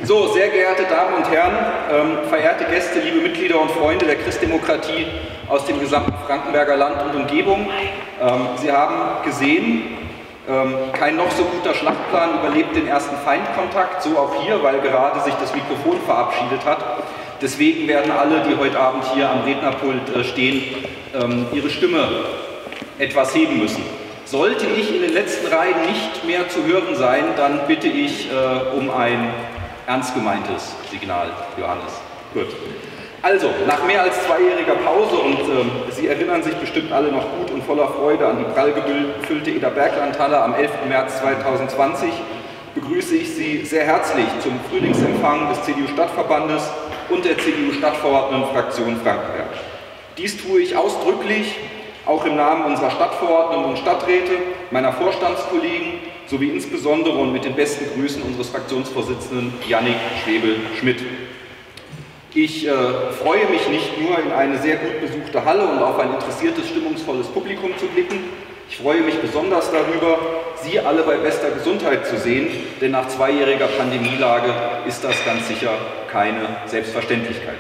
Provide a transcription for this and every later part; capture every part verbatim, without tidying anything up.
So, sehr geehrte Damen und Herren, ähm, verehrte Gäste, liebe Mitglieder und Freunde der Christdemokratie aus dem gesamten Frankenberger Land und Umgebung. Ähm, Sie haben gesehen, ähm, kein noch so guter Schlachtplan überlebt den ersten Feindkontakt, so auch hier, weil gerade sich das Mikrofon verabschiedet hat. Deswegen werden alle, die heute Abend hier am Rednerpult äh, stehen, ähm, ihre Stimme etwas heben müssen. Sollte ich in den letzten Reihen nicht mehr zu hören sein, dann bitte ich äh, um ein ernst gemeintes Signal, Johannes. Gut. Also, nach mehr als zweijähriger Pause, und ähm, Sie erinnern sich bestimmt alle noch gut und voller Freude an die prall gefüllte Eder-Bergland-Halle am elften März zweitausendzwanzig, begrüße ich Sie sehr herzlich zum Frühlingsempfang des C D U-Stadtverbandes und der C D U-Stadtverordnetenfraktion Frankenberg. Dies tue ich ausdrücklich auch im Namen unserer Stadtverordneten und Stadträte, meiner Vorstandskollegen sowie insbesondere und mit den besten Grüßen unseres Fraktionsvorsitzenden Jannik Schwebel-Schmidt. Ich äh, freue mich nicht nur, in eine sehr gut besuchte Halle und auf ein interessiertes, stimmungsvolles Publikum zu blicken. Ich freue mich besonders darüber, Sie alle bei bester Gesundheit zu sehen, denn nach zweijähriger Pandemielage ist das ganz sicher keine Selbstverständlichkeit.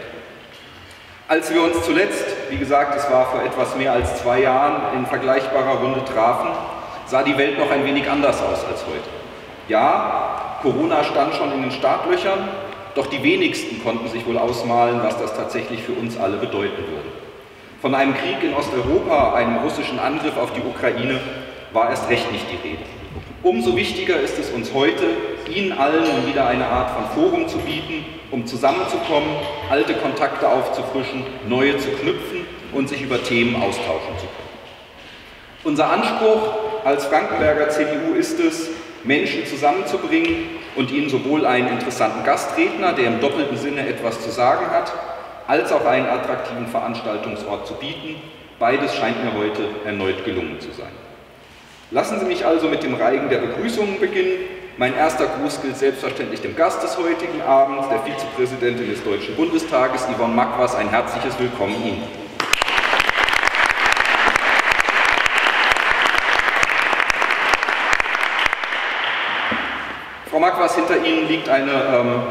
Als wir uns zuletzt, wie gesagt, es war vor etwas mehr als zwei Jahren, in vergleichbarer Runde trafen, sah die Welt noch ein wenig anders aus als heute. Ja, Corona stand schon in den Startlöchern, doch die wenigsten konnten sich wohl ausmalen, was das tatsächlich für uns alle bedeuten würde. Von einem Krieg in Osteuropa, einem russischen Angriff auf die Ukraine, war erst recht nicht die Rede. Umso wichtiger ist es uns heute, Ihnen allen wieder eine Art von Forum zu bieten, um zusammenzukommen, alte Kontakte aufzufrischen, neue zu knüpfen und sich über Themen austauschen zu können. Unser Anspruch als Frankenberger C D U ist es, Menschen zusammenzubringen und ihnen sowohl einen interessanten Gastredner, der im doppelten Sinne etwas zu sagen hat, als auch einen attraktiven Veranstaltungsort zu bieten. Beides scheint mir heute erneut gelungen zu sein. Lassen Sie mich also mit dem Reigen der Begrüßungen beginnen. Mein erster Gruß gilt selbstverständlich dem Gast des heutigen Abends, der Vizepräsidentin des Deutschen Bundestages, Yvonne Makwas. Ein herzliches Willkommen Ihnen. Frau Makwas, hinter Ihnen liegt eine ähm,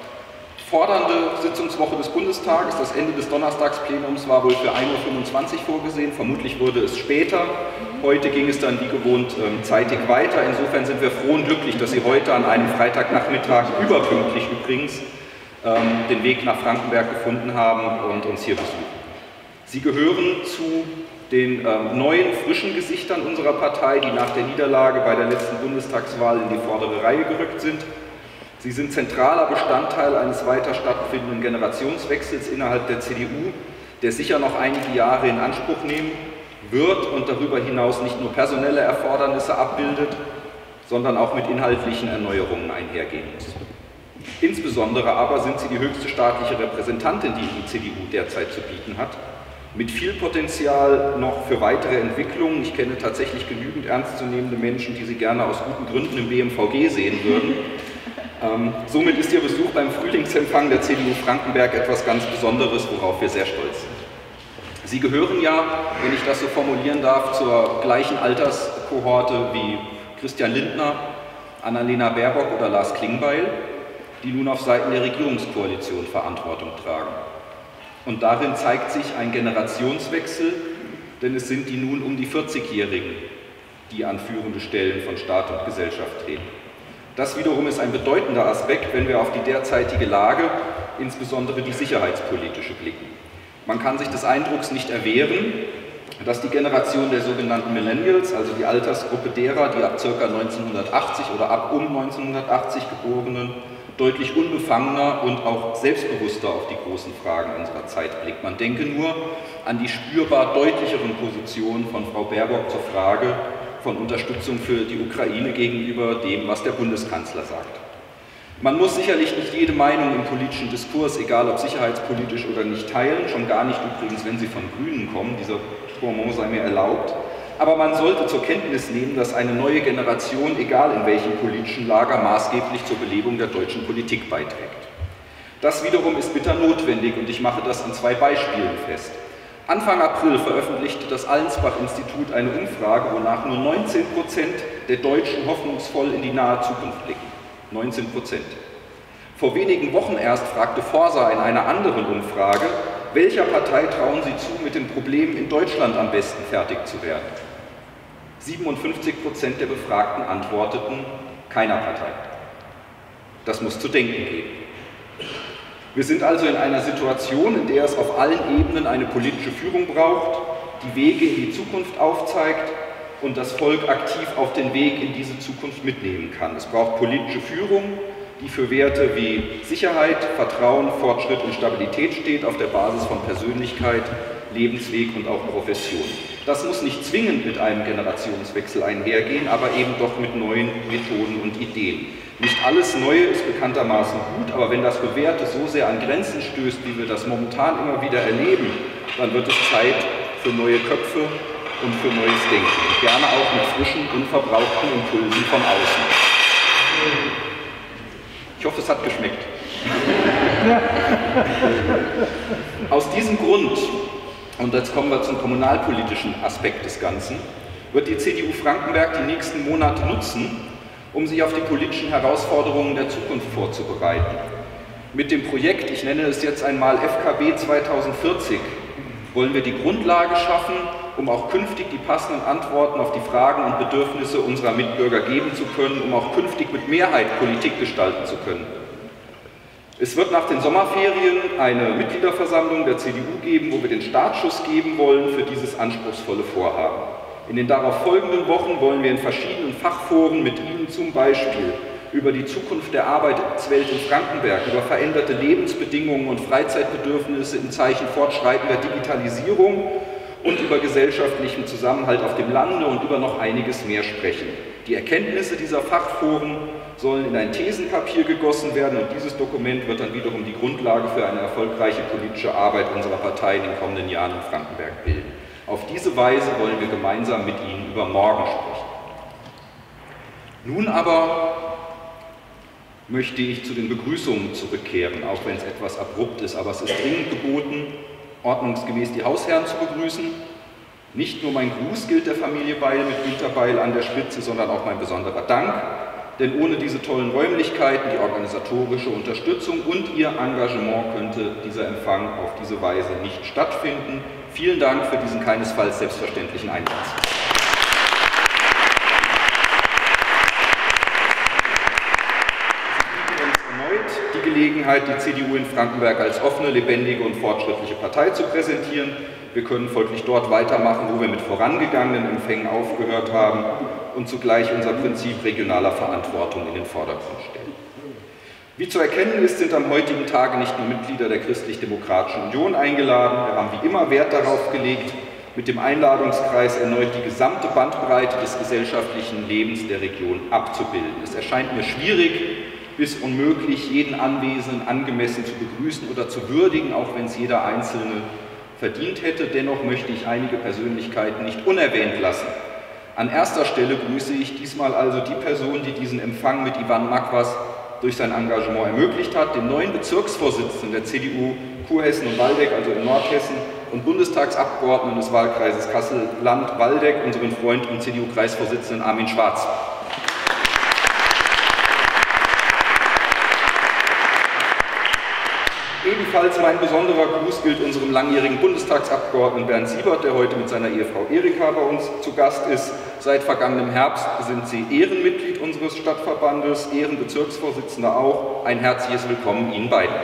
fordernde Sitzungswoche des Bundestages. Das Ende des Donnerstagsplenums war wohl für ein Uhr fünfundzwanzig vorgesehen, vermutlich wurde es später. Heute ging es dann wie gewohnt ähm, zeitig weiter. Insofern sind wir froh und glücklich, dass Sie heute an einem Freitagnachmittag, überpünktlich übrigens, ähm, den Weg nach Frankenberg gefunden haben und uns hier besuchen. Sie gehören zu den ähm, neuen, frischen Gesichtern unserer Partei, die nach der Niederlage bei der letzten Bundestagswahl in die vordere Reihe gerückt sind. Sie sind zentraler Bestandteil eines weiter stattfindenden Generationswechsels innerhalb der C D U, der sicher noch einige Jahre in Anspruch nehmen wird und darüber hinaus nicht nur personelle Erfordernisse abbildet, sondern auch mit inhaltlichen Erneuerungen einhergehen muss. Insbesondere aber sind Sie die höchste staatliche Repräsentantin, die die C D U derzeit zu bieten hat, mit viel Potenzial noch für weitere Entwicklungen. Ich kenne tatsächlich genügend ernstzunehmende Menschen, die Sie gerne aus guten Gründen im B M V G sehen würden. Ähm, somit ist Ihr Besuch beim Frühlingsempfang der C D U Frankenberg etwas ganz Besonderes, worauf wir sehr stolz sind. Sie gehören ja, wenn ich das so formulieren darf, zur gleichen Alterskohorte wie Christian Lindner, Annalena Baerbock oder Lars Klingbeil, die nun auf Seiten der Regierungskoalition Verantwortung tragen. Und darin zeigt sich ein Generationswechsel, denn es sind die nun um die vierzigjährigen, die an führende Stellen von Staat und Gesellschaft treten. Das wiederum ist ein bedeutender Aspekt, wenn wir auf die derzeitige Lage, insbesondere die sicherheitspolitische, blicken. Man kann sich des Eindrucks nicht erwehren, dass die Generation der sogenannten Millennials, also die Altersgruppe derer, die ab ca. neunzehnhundertachtzig oder ab um neunzehnhundertachtzig Geborenen, deutlich unbefangener und auch selbstbewusster auf die großen Fragen unserer Zeit blickt. Man denke nur an die spürbar deutlicheren Positionen von Frau Baerbock zur Frage von Unterstützung für die Ukraine gegenüber dem, was der Bundeskanzler sagt. Man muss sicherlich nicht jede Meinung im politischen Diskurs, egal ob sicherheitspolitisch oder nicht, teilen, schon gar nicht übrigens, wenn sie von Grünen kommen, dieser Bonmot sei mir erlaubt. Aber man sollte zur Kenntnis nehmen, dass eine neue Generation, egal in welchem politischen Lager, maßgeblich zur Belebung der deutschen Politik beiträgt. Das wiederum ist bitter notwendig und ich mache das an zwei Beispielen fest. Anfang April veröffentlichte das Allensbach-Institut eine Umfrage, wonach nur neunzehn Prozent der Deutschen hoffnungsvoll in die nahe Zukunft blicken. neunzehn Prozent. Vor wenigen Wochen erst fragte Forsa in einer anderen Umfrage, welcher Partei trauen Sie zu, mit den Problemen in Deutschland am besten fertig zu werden? siebenundfünfzig Prozent der Befragten antworteten, keiner Partei. Das muss zu denken geben. Wir sind also in einer Situation, in der es auf allen Ebenen eine politische Führung braucht, die Wege in die Zukunft aufzeigt und das Volk aktiv auf den Weg in diese Zukunft mitnehmen kann. Es braucht politische Führung, die für Werte wie Sicherheit, Vertrauen, Fortschritt und Stabilität steht, auf der Basis von Persönlichkeit, Lebensweg und auch Profession. Das muss nicht zwingend mit einem Generationswechsel einhergehen, aber eben doch mit neuen Methoden und Ideen. Nicht alles Neue ist bekanntermaßen gut, aber wenn das Bewährte so sehr an Grenzen stößt, wie wir das momentan immer wieder erleben, dann wird es Zeit für neue Köpfe und für neues Denken. Und gerne auch mit frischen, unverbrauchten Impulsen von außen. Ich hoffe, es hat geschmeckt. Aus diesem Grund, und jetzt kommen wir zum kommunalpolitischen Aspekt des Ganzen, wird die C D U Frankenberg die nächsten Monate nutzen, um sich auf die politischen Herausforderungen der Zukunft vorzubereiten. Mit dem Projekt, ich nenne es jetzt einmal F K B zweitausendvierzig, wollen wir die Grundlage schaffen, um auch künftig die passenden Antworten auf die Fragen und Bedürfnisse unserer Mitbürger geben zu können, um auch künftig mit Mehrheit Politik gestalten zu können. Es wird nach den Sommerferien eine Mitgliederversammlung der C D U geben, wo wir den Startschuss geben wollen für dieses anspruchsvolle Vorhaben. In den darauf folgenden Wochen wollen wir in verschiedenen Fachforen mit Ihnen zum Beispiel über die Zukunft der Arbeitswelt in Frankenberg, über veränderte Lebensbedingungen und Freizeitbedürfnisse im Zeichen fortschreitender Digitalisierung und über gesellschaftlichen Zusammenhalt auf dem Lande und über noch einiges mehr sprechen. Die Erkenntnisse dieser Fachforen sollen in ein Thesenpapier gegossen werden und dieses Dokument wird dann wiederum die Grundlage für eine erfolgreiche politische Arbeit unserer Partei in den kommenden Jahren in Frankenberg bilden. Auf diese Weise wollen wir gemeinsam mit Ihnen über morgen sprechen. Nun aber möchte ich zu den Begrüßungen zurückkehren, auch wenn es etwas abrupt ist, aber es ist dringend geboten, ordnungsgemäß die Hausherren zu begrüßen. Nicht nur mein Gruß gilt der Familie Beil mit Günter Beil an der Spitze, sondern auch mein besonderer Dank, denn ohne diese tollen Räumlichkeiten, die organisatorische Unterstützung und Ihr Engagement könnte dieser Empfang auf diese Weise nicht stattfinden. Vielen Dank für diesen keinesfalls selbstverständlichen Einsatz. Die Gelegenheit, die C D U in Frankenberg als offene, lebendige und fortschrittliche Partei zu präsentieren. Wir können folglich dort weitermachen, wo wir mit vorangegangenen Empfängen aufgehört haben und zugleich unser Prinzip regionaler Verantwortung in den Vordergrund stellen. Wie zu erkennen ist, sind am heutigen Tage nicht nur Mitglieder der Christlich-Demokratischen Union eingeladen. Wir haben wie immer Wert darauf gelegt, mit dem Einladungskreis erneut die gesamte Bandbreite des gesellschaftlichen Lebens der Region abzubilden. Es erscheint mir schwierig bis unmöglich, jeden Anwesenden angemessen zu begrüßen oder zu würdigen, auch wenn es jeder Einzelne verdient hätte. Dennoch möchte ich einige Persönlichkeiten nicht unerwähnt lassen. An erster Stelle grüße ich diesmal also die Person, die diesen Empfang mit Ivan Makwas durch sein Engagement ermöglicht hat, den neuen Bezirksvorsitzenden der C D U Kurhessen und Waldeck, also in Nordhessen, und Bundestagsabgeordneten des Wahlkreises Kassel-Land-Waldeck, unseren Freund und C D U-Kreisvorsitzenden Armin Schwarz. Ebenfalls mein besonderer Gruß gilt unserem langjährigen Bundestagsabgeordneten Bernd Siebert, der heute mit seiner Ehefrau Erika bei uns zu Gast ist. Seit vergangenem Herbst sind Sie Ehrenmitglied unseres Stadtverbandes, Ehrenbezirksvorsitzender auch. Ein herzliches Willkommen Ihnen beiden.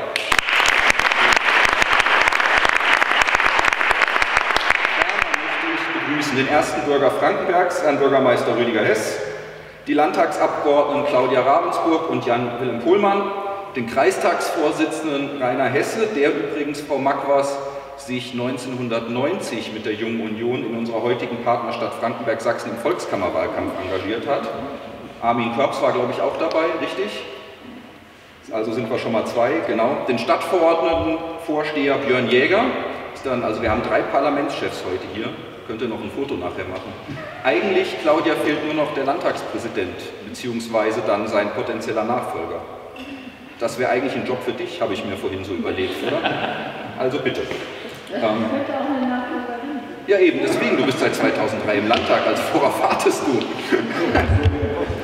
Ich begrüße den ersten Bürger Frankenbergs, Herrn Bürgermeister Rüdiger Hess, die Landtagsabgeordneten Claudia Ravensburg und Jan-Willem Pohlmann, den Kreistagsvorsitzenden Rainer Hesse, der übrigens, Frau Makwas, sich neunzehnhundertneunzig mit der Jungen Union in unserer heutigen Partnerstadt Frankenberg-Sachsen im Volkskammerwahlkampf engagiert hat. Armin Körps war, glaube ich, auch dabei, richtig? Also sind wir schon mal zwei, genau. Den Stadtverordnetenvorsteher Björn Jäger. Ist dann, also wir haben drei Parlamentschefs heute hier. Könnt ihr noch ein Foto nachher machen. Eigentlich, Claudia, fehlt nur noch der Landtagspräsident, beziehungsweise dann sein potenzieller Nachfolger. Das wäre eigentlich ein Job für dich, habe ich mir vorhin so überlegt, oder? Also bitte. Ähm, ja eben, deswegen, du bist seit zweitausenddrei im Landtag, also worauf wartest du?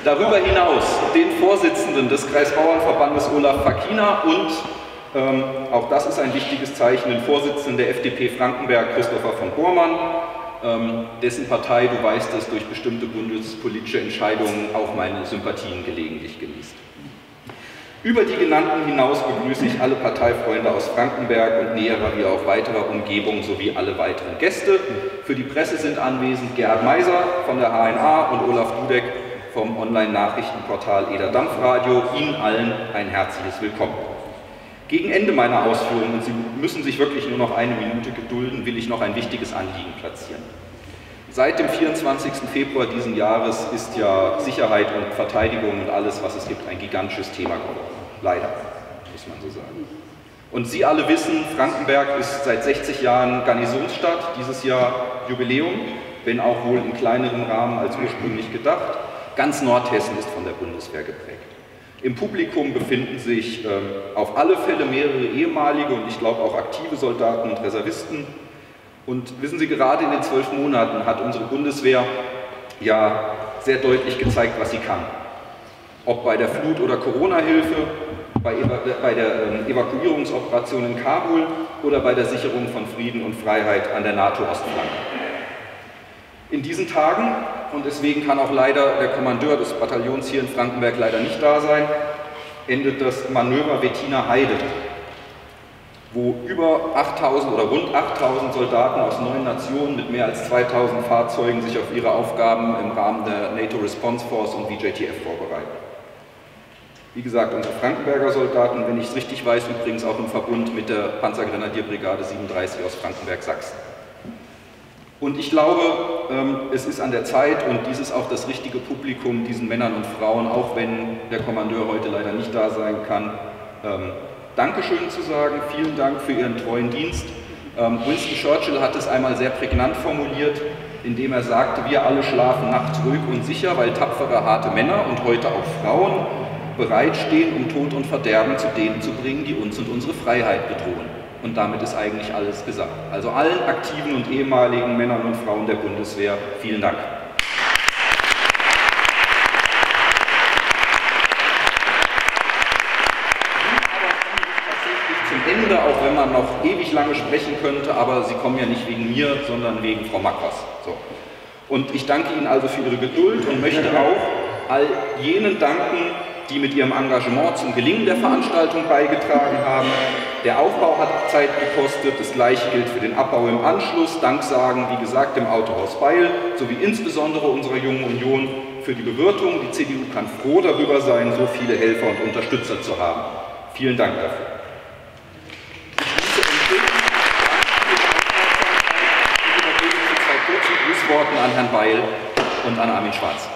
darüber hinaus den Vorsitzenden des Kreisbauernverbandes Olaf Fakina und, ähm, auch das ist ein wichtiges Zeichen, den Vorsitzenden der F D P Frankenberg, Christopher von Bormann, ähm, dessen Partei, du weißt es, durch bestimmte bundespolitische Entscheidungen auch meine Sympathien gelegentlich genießt. Über die genannten hinaus begrüße ich alle Parteifreunde aus Frankenberg und näherer wie auch weiterer Umgebung sowie alle weiteren Gäste. Für die Presse sind anwesend Gerhard Meiser von der H N A und Olaf Dudek vom Online-Nachrichtenportal Eder Dampfradio. Ihnen allen ein herzliches Willkommen. Gegen Ende meiner Ausführungen, und Sie müssen sich wirklich nur noch eine Minute gedulden, will ich noch ein wichtiges Anliegen platzieren. Seit dem vierundzwanzigsten Februar diesen Jahres ist ja Sicherheit und Verteidigung und alles, was es gibt, ein gigantisches Thema geworden. Leider, muss man so sagen. Und Sie alle wissen, Frankenberg ist seit sechzig Jahren Garnisonsstadt, dieses Jahr Jubiläum, wenn auch wohl in kleinerem Rahmen als ursprünglich gedacht. Ganz Nordhessen ist von der Bundeswehr geprägt. Im Publikum befinden sich ähm, auf alle Fälle mehrere ehemalige und ich glaube auch aktive Soldaten und Reservisten. Und wissen Sie, gerade in den zwölf Monaten hat unsere Bundeswehr ja sehr deutlich gezeigt, was sie kann. Ob bei der Flut- oder Corona-Hilfe, bei, bei der ähm, Evakuierungsoperation in Kabul oder bei der Sicherung von Frieden und Freiheit an der NATO-Ostflanke. In diesen Tagen, und deswegen kann auch leider der Kommandeur des Bataillons hier in Frankenberg leider nicht da sein, endet das Manöver Wettiner Heide, wo über achttausend oder rund achttausend Soldaten aus neun Nationen mit mehr als zweitausend Fahrzeugen sich auf ihre Aufgaben im Rahmen der NATO Response Force und V J T F vorbereiten. Wie gesagt, unsere Frankenberger Soldaten, wenn ich es richtig weiß, übrigens auch im Verbund mit der Panzergrenadierbrigade siebenunddreißig aus Frankenberg-Sachsen. Und ich glaube, es ist an der Zeit, und dies ist auch das richtige Publikum, diesen Männern und Frauen, auch wenn der Kommandeur heute leider nicht da sein kann, Dankeschön zu sagen, vielen Dank für Ihren treuen Dienst. Ähm, Winston Churchill hat es einmal sehr prägnant formuliert, indem er sagte, wir alle schlafen nachts ruhig und sicher, weil tapfere, harte Männer und heute auch Frauen bereitstehen, um Tod und Verderben zu denen zu bringen, die uns und unsere Freiheit bedrohen. Und damit ist eigentlich alles gesagt. Also allen aktiven und ehemaligen Männern und Frauen der Bundeswehr, vielen Dank. Ende, auch wenn man noch ewig lange sprechen könnte, aber Sie kommen ja nicht wegen mir, sondern wegen Frau Makwas. So. Und ich danke Ihnen also für Ihre Geduld und möchte auch all jenen danken, die mit ihrem Engagement zum Gelingen der Veranstaltung beigetragen haben. Der Aufbau hat Zeit gekostet, das Gleiche gilt für den Abbau im Anschluss. Dank sagen, wie gesagt, dem Autohaus Beil sowie insbesondere unserer Jungen Union für die Bewirtung. Die C D U kann froh darüber sein, so viele Helfer und Unterstützer zu haben. Vielen Dank dafür. Worten an Herrn Beil und an Armin Schwarz.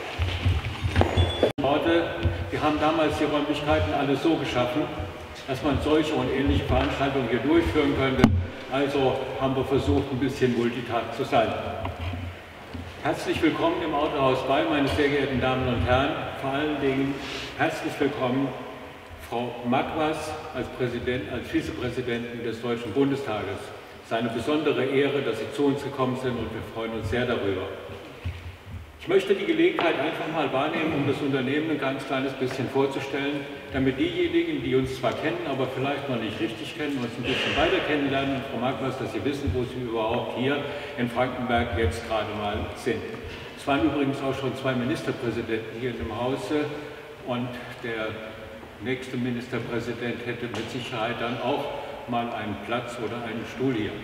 Wir haben damals die Räumlichkeiten alle so geschaffen, dass man solche und ähnliche Veranstaltungen hier durchführen könnte. Also haben wir versucht, ein bisschen Multitakt zu sein. Herzlich willkommen im Autohaus Beil, meine sehr geehrten Damen und Herren. Vor allen Dingen herzlich willkommen Frau Makwas als, Präsident, als Vizepräsidentin des Deutschen Bundestages. Es ist eine besondere Ehre, dass Sie zu uns gekommen sind und wir freuen uns sehr darüber. Ich möchte die Gelegenheit einfach mal wahrnehmen, um das Unternehmen ein ganz kleines bisschen vorzustellen, damit diejenigen, die uns zwar kennen, aber vielleicht noch nicht richtig kennen, uns ein bisschen weiter kennenlernen. Frau Makwas, dass Sie wissen, wo Sie überhaupt hier in Frankenberg jetzt gerade mal sind. Es waren übrigens auch schon zwei Ministerpräsidenten hier im Hause und der nächste Ministerpräsident hätte mit Sicherheit dann auch mal einen Platz oder einen Stuhl hier.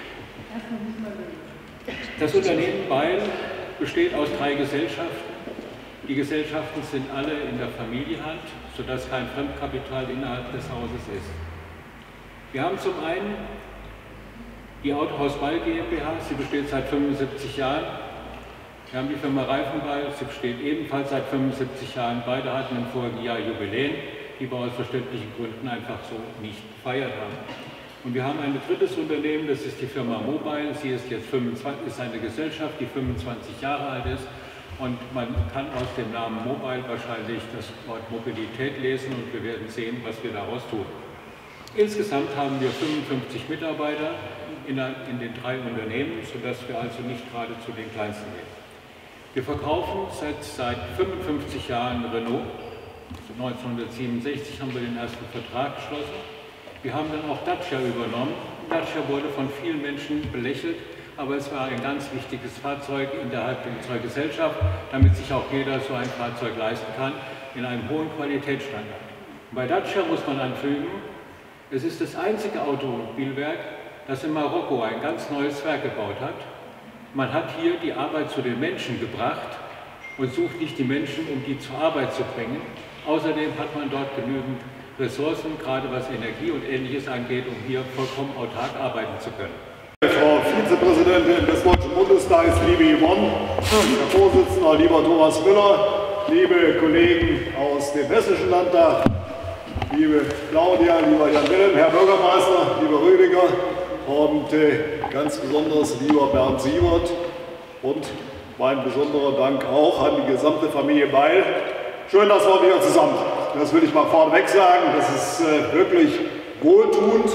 Das Unternehmen Beil besteht aus drei Gesellschaften. Die Gesellschaften sind alle in der Familienhand, sodass kein Fremdkapital innerhalb des Hauses ist. Wir haben zum einen die Autohaus Beil GmbH, sie besteht seit fünfundsiebzig Jahren. Wir haben die Firma Reifenbeil, sie besteht ebenfalls seit fünfundsiebzig Jahren. Beide hatten im vorigen Jahr Jubiläen, die wir aus verständlichen Gründen einfach so nicht gefeiert haben. Und wir haben ein drittes Unternehmen, das ist die Firma Mobile. Sie ist jetzt fünfundzwanzig, ist eine Gesellschaft, die fünfundzwanzig Jahre alt ist. Und man kann aus dem Namen Mobile wahrscheinlich das Wort Mobilität lesen und wir werden sehen, was wir daraus tun. Insgesamt haben wir fünfundfünfzig Mitarbeiter in, in den drei Unternehmen, sodass wir also nicht gerade zu den kleinsten gehen. Wir verkaufen seit, seit fünfundfünfzig Jahren Renault. neunzehnhundertsiebenundsechzig haben wir den ersten Vertrag geschlossen. Wir haben dann auch Dacia übernommen. Dacia wurde von vielen Menschen belächelt, aber es war ein ganz wichtiges Fahrzeug innerhalb unserer Gesellschaft, damit sich auch jeder so ein Fahrzeug leisten kann, in einem hohen Qualitätsstandard. Bei Dacia muss man anfügen, es ist das einzige Automobilwerk, das in Marokko ein ganz neues Werk gebaut hat. Man hat hier die Arbeit zu den Menschen gebracht und sucht nicht die Menschen, um die zur Arbeit zu bringen. Außerdem hat man dort genügend Ressourcen, gerade was Energie und Ähnliches angeht, um hier vollkommen autark arbeiten zu können. Frau Vizepräsidentin des Deutschen Bundestages, liebe Yvonne, Herr Vorsitzender, lieber Thomas Müller, liebe Kollegen aus dem Hessischen Landtag, liebe Claudia, lieber Jan Wilhelm, Herr Bürgermeister, lieber Rüdiger und äh, ganz besonders lieber Bernd Siebert und mein besonderer Dank auch an die gesamte Familie Beil. Schön, dass wir wieder zusammen sind. Das will ich mal vorneweg sagen. Das ist äh, wirklich wohltuend.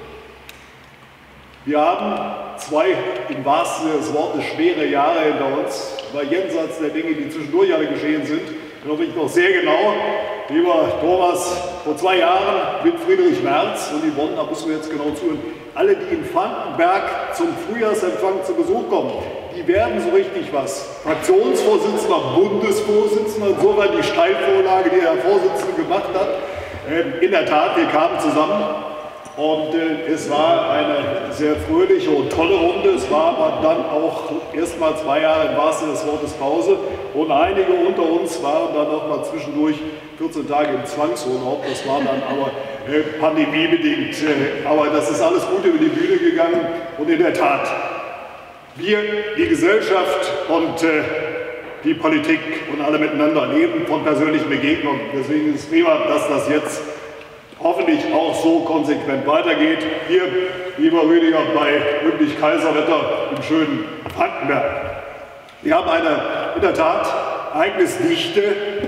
Wir haben zwei, im wahrsten Sinne des Wortes, schwere Jahre hinter uns, weil jenseits der Dinge, die zwischendurch alle geschehen sind, erinnere ich noch sehr genau, lieber Thomas, vor zwei Jahren mit Friedrich Merz und Yvonne, da müssen wir jetzt genau zuhören, alle, die in Frankenberg zum Frühjahrsempfang zu Besuch kommen, die werden so richtig was. Fraktionsvorsitzender, Bundesvorsitzender, insofern die Steilvorlage, die der Vorsitzende gemacht hat. Ähm, in der Tat, wir kamen zusammen und äh, es war eine sehr fröhliche und tolle Runde. Es war aber dann auch erst mal zwei Jahre im wahrsten Sinne des Wortes Pause und einige unter uns waren dann noch mal zwischendurch vierzehn Tage im Zwangsurlaub. Das war dann aber äh, pandemiebedingt. Äh, aber das ist alles gut über die Bühne gegangen und in der Tat, wir, die Gesellschaft und äh, die Politik und alle miteinander leben von persönlichen Begegnungen. Deswegen ist es prima, dass das jetzt hoffentlich auch so konsequent weitergeht. Hier, lieber Rüdiger, bei wirklich Kaiserwetter im schönen Frankenberg. Wir haben eine in der Tat ereignisdichte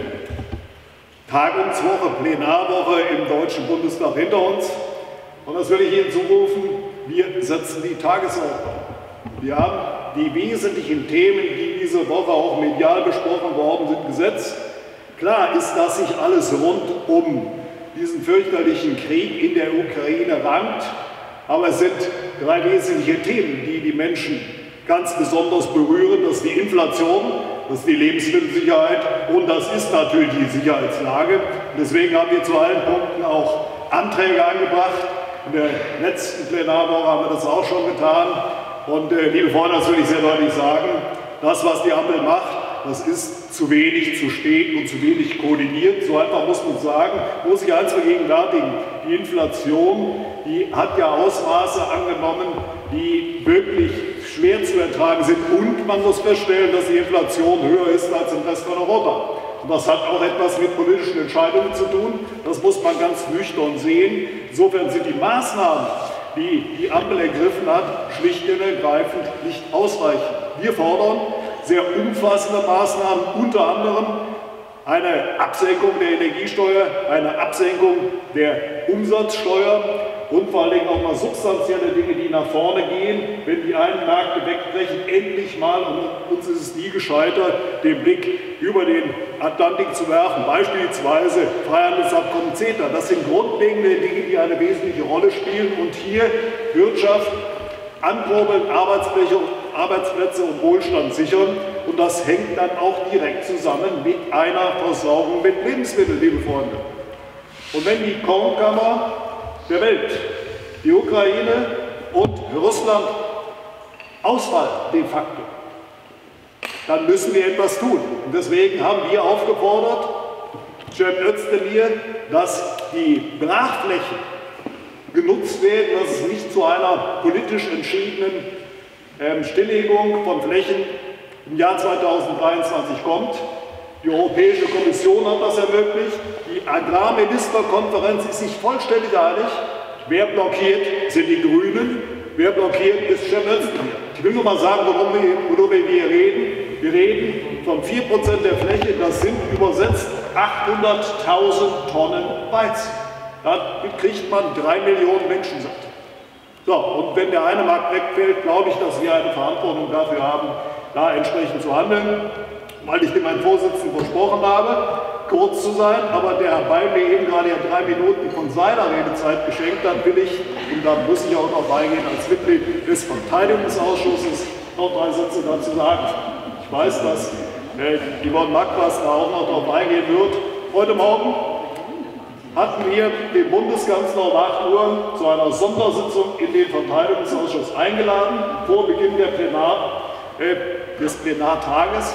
Tagungswoche, Plenarwoche im Deutschen Bundestag hinter uns. Und das will ich Ihnen zurufen, wir setzen die Tagesordnung. Wir haben die wesentlichen Themen, die diese Woche auch medial besprochen worden sind, gesetzt. Klar ist, dass sich alles rund um diesen fürchterlichen Krieg in der Ukraine rankt, aber es sind drei wesentliche Themen, die die Menschen ganz besonders berühren. Das ist die Inflation, das ist die Lebensmittelsicherheit und das ist natürlich die Sicherheitslage. Deswegen haben wir zu allen Punkten auch Anträge eingebracht. In der letzten Plenarwoche haben wir das auch schon getan. Und äh, liebe Freunde, das will ich sehr deutlich sagen, das, was die Ampel macht, das ist zu wenig, zu spät und zu wenig koordiniert. So einfach muss man sagen, muss ich eins vergegenwärtigen, die Inflation, die hat ja Ausmaße angenommen, die wirklich schwer zu ertragen sind. Und man muss feststellen, dass die Inflation höher ist als im Rest von Europa. Und das hat auch etwas mit politischen Entscheidungen zu tun. Das muss man ganz nüchtern sehen. Insofern sind die Maßnahmen, die die Ampel ergriffen hat, schlicht und ergreifend nicht ausreichend. Wir fordern sehr umfassende Maßnahmen, unter anderem eine Absenkung der Energiesteuer, eine Absenkung der Umsatzsteuer und vor allen Dingen auch mal substanzielle Dinge, die nach vorne gehen, wenn die einen Märkte wegbrechen, endlich mal, und uns ist es nie gescheitert, den Blick über den Atlantik zu werfen, beispielsweise Freihandelsabkommen CETA. Das sind grundlegende Dinge, die eine wesentliche Rolle spielen und hier Wirtschaft ankurbeln, Arbeitsplätze, Arbeitsplätze und Wohlstand sichern. Und das hängt dann auch direkt zusammen mit einer Versorgung mit Lebensmitteln, liebe Freunde. Und wenn die Kornkammer der Welt, die Ukraine und Russland ausfallen de facto, dann müssen wir etwas tun. Und deswegen haben wir aufgefordert, Cem Özdemir, dass die Brachflächen genutzt werden, dass es nicht zu einer politisch entschiedenen ähm, Stilllegung von Flächen im Jahr zweitausenddreiundzwanzig kommt. Die Europäische Kommission hat das ermöglicht. Die Agrarministerkonferenz ist sich vollständig einig. Wer blockiert, sind die Grünen. Wer blockiert, ist Cem Özdemir. Ich will nur mal sagen, worüber wir, worüber wir hier reden. Wir reden von vier Prozent der Fläche, das sind übersetzt achthunderttausend Tonnen Weizen. Da kriegt man drei Millionen Menschen satt. So, und wenn der eine Markt wegfällt, glaube ich, dass wir eine Verantwortung dafür haben, da entsprechend zu handeln, weil ich dem meinen Vorsitzenden versprochen habe, kurz zu sein, aber der Herr Beil mir eben gerade ja drei Minuten von seiner Redezeit geschenkt hat, will ich, und da muss ich auch noch beigehen, als Mitglied des Verteidigungsausschusses noch drei Sätze dazu sagen. Ich weiß, dass äh, Yvonne Magwas da auch noch darauf eingehen wird. Heute Morgen hatten wir den Bundeskanzler um acht Uhr zu einer Sondersitzung in den Verteidigungsausschuss eingeladen, vor Beginn der Plenar, äh, des Plenartages.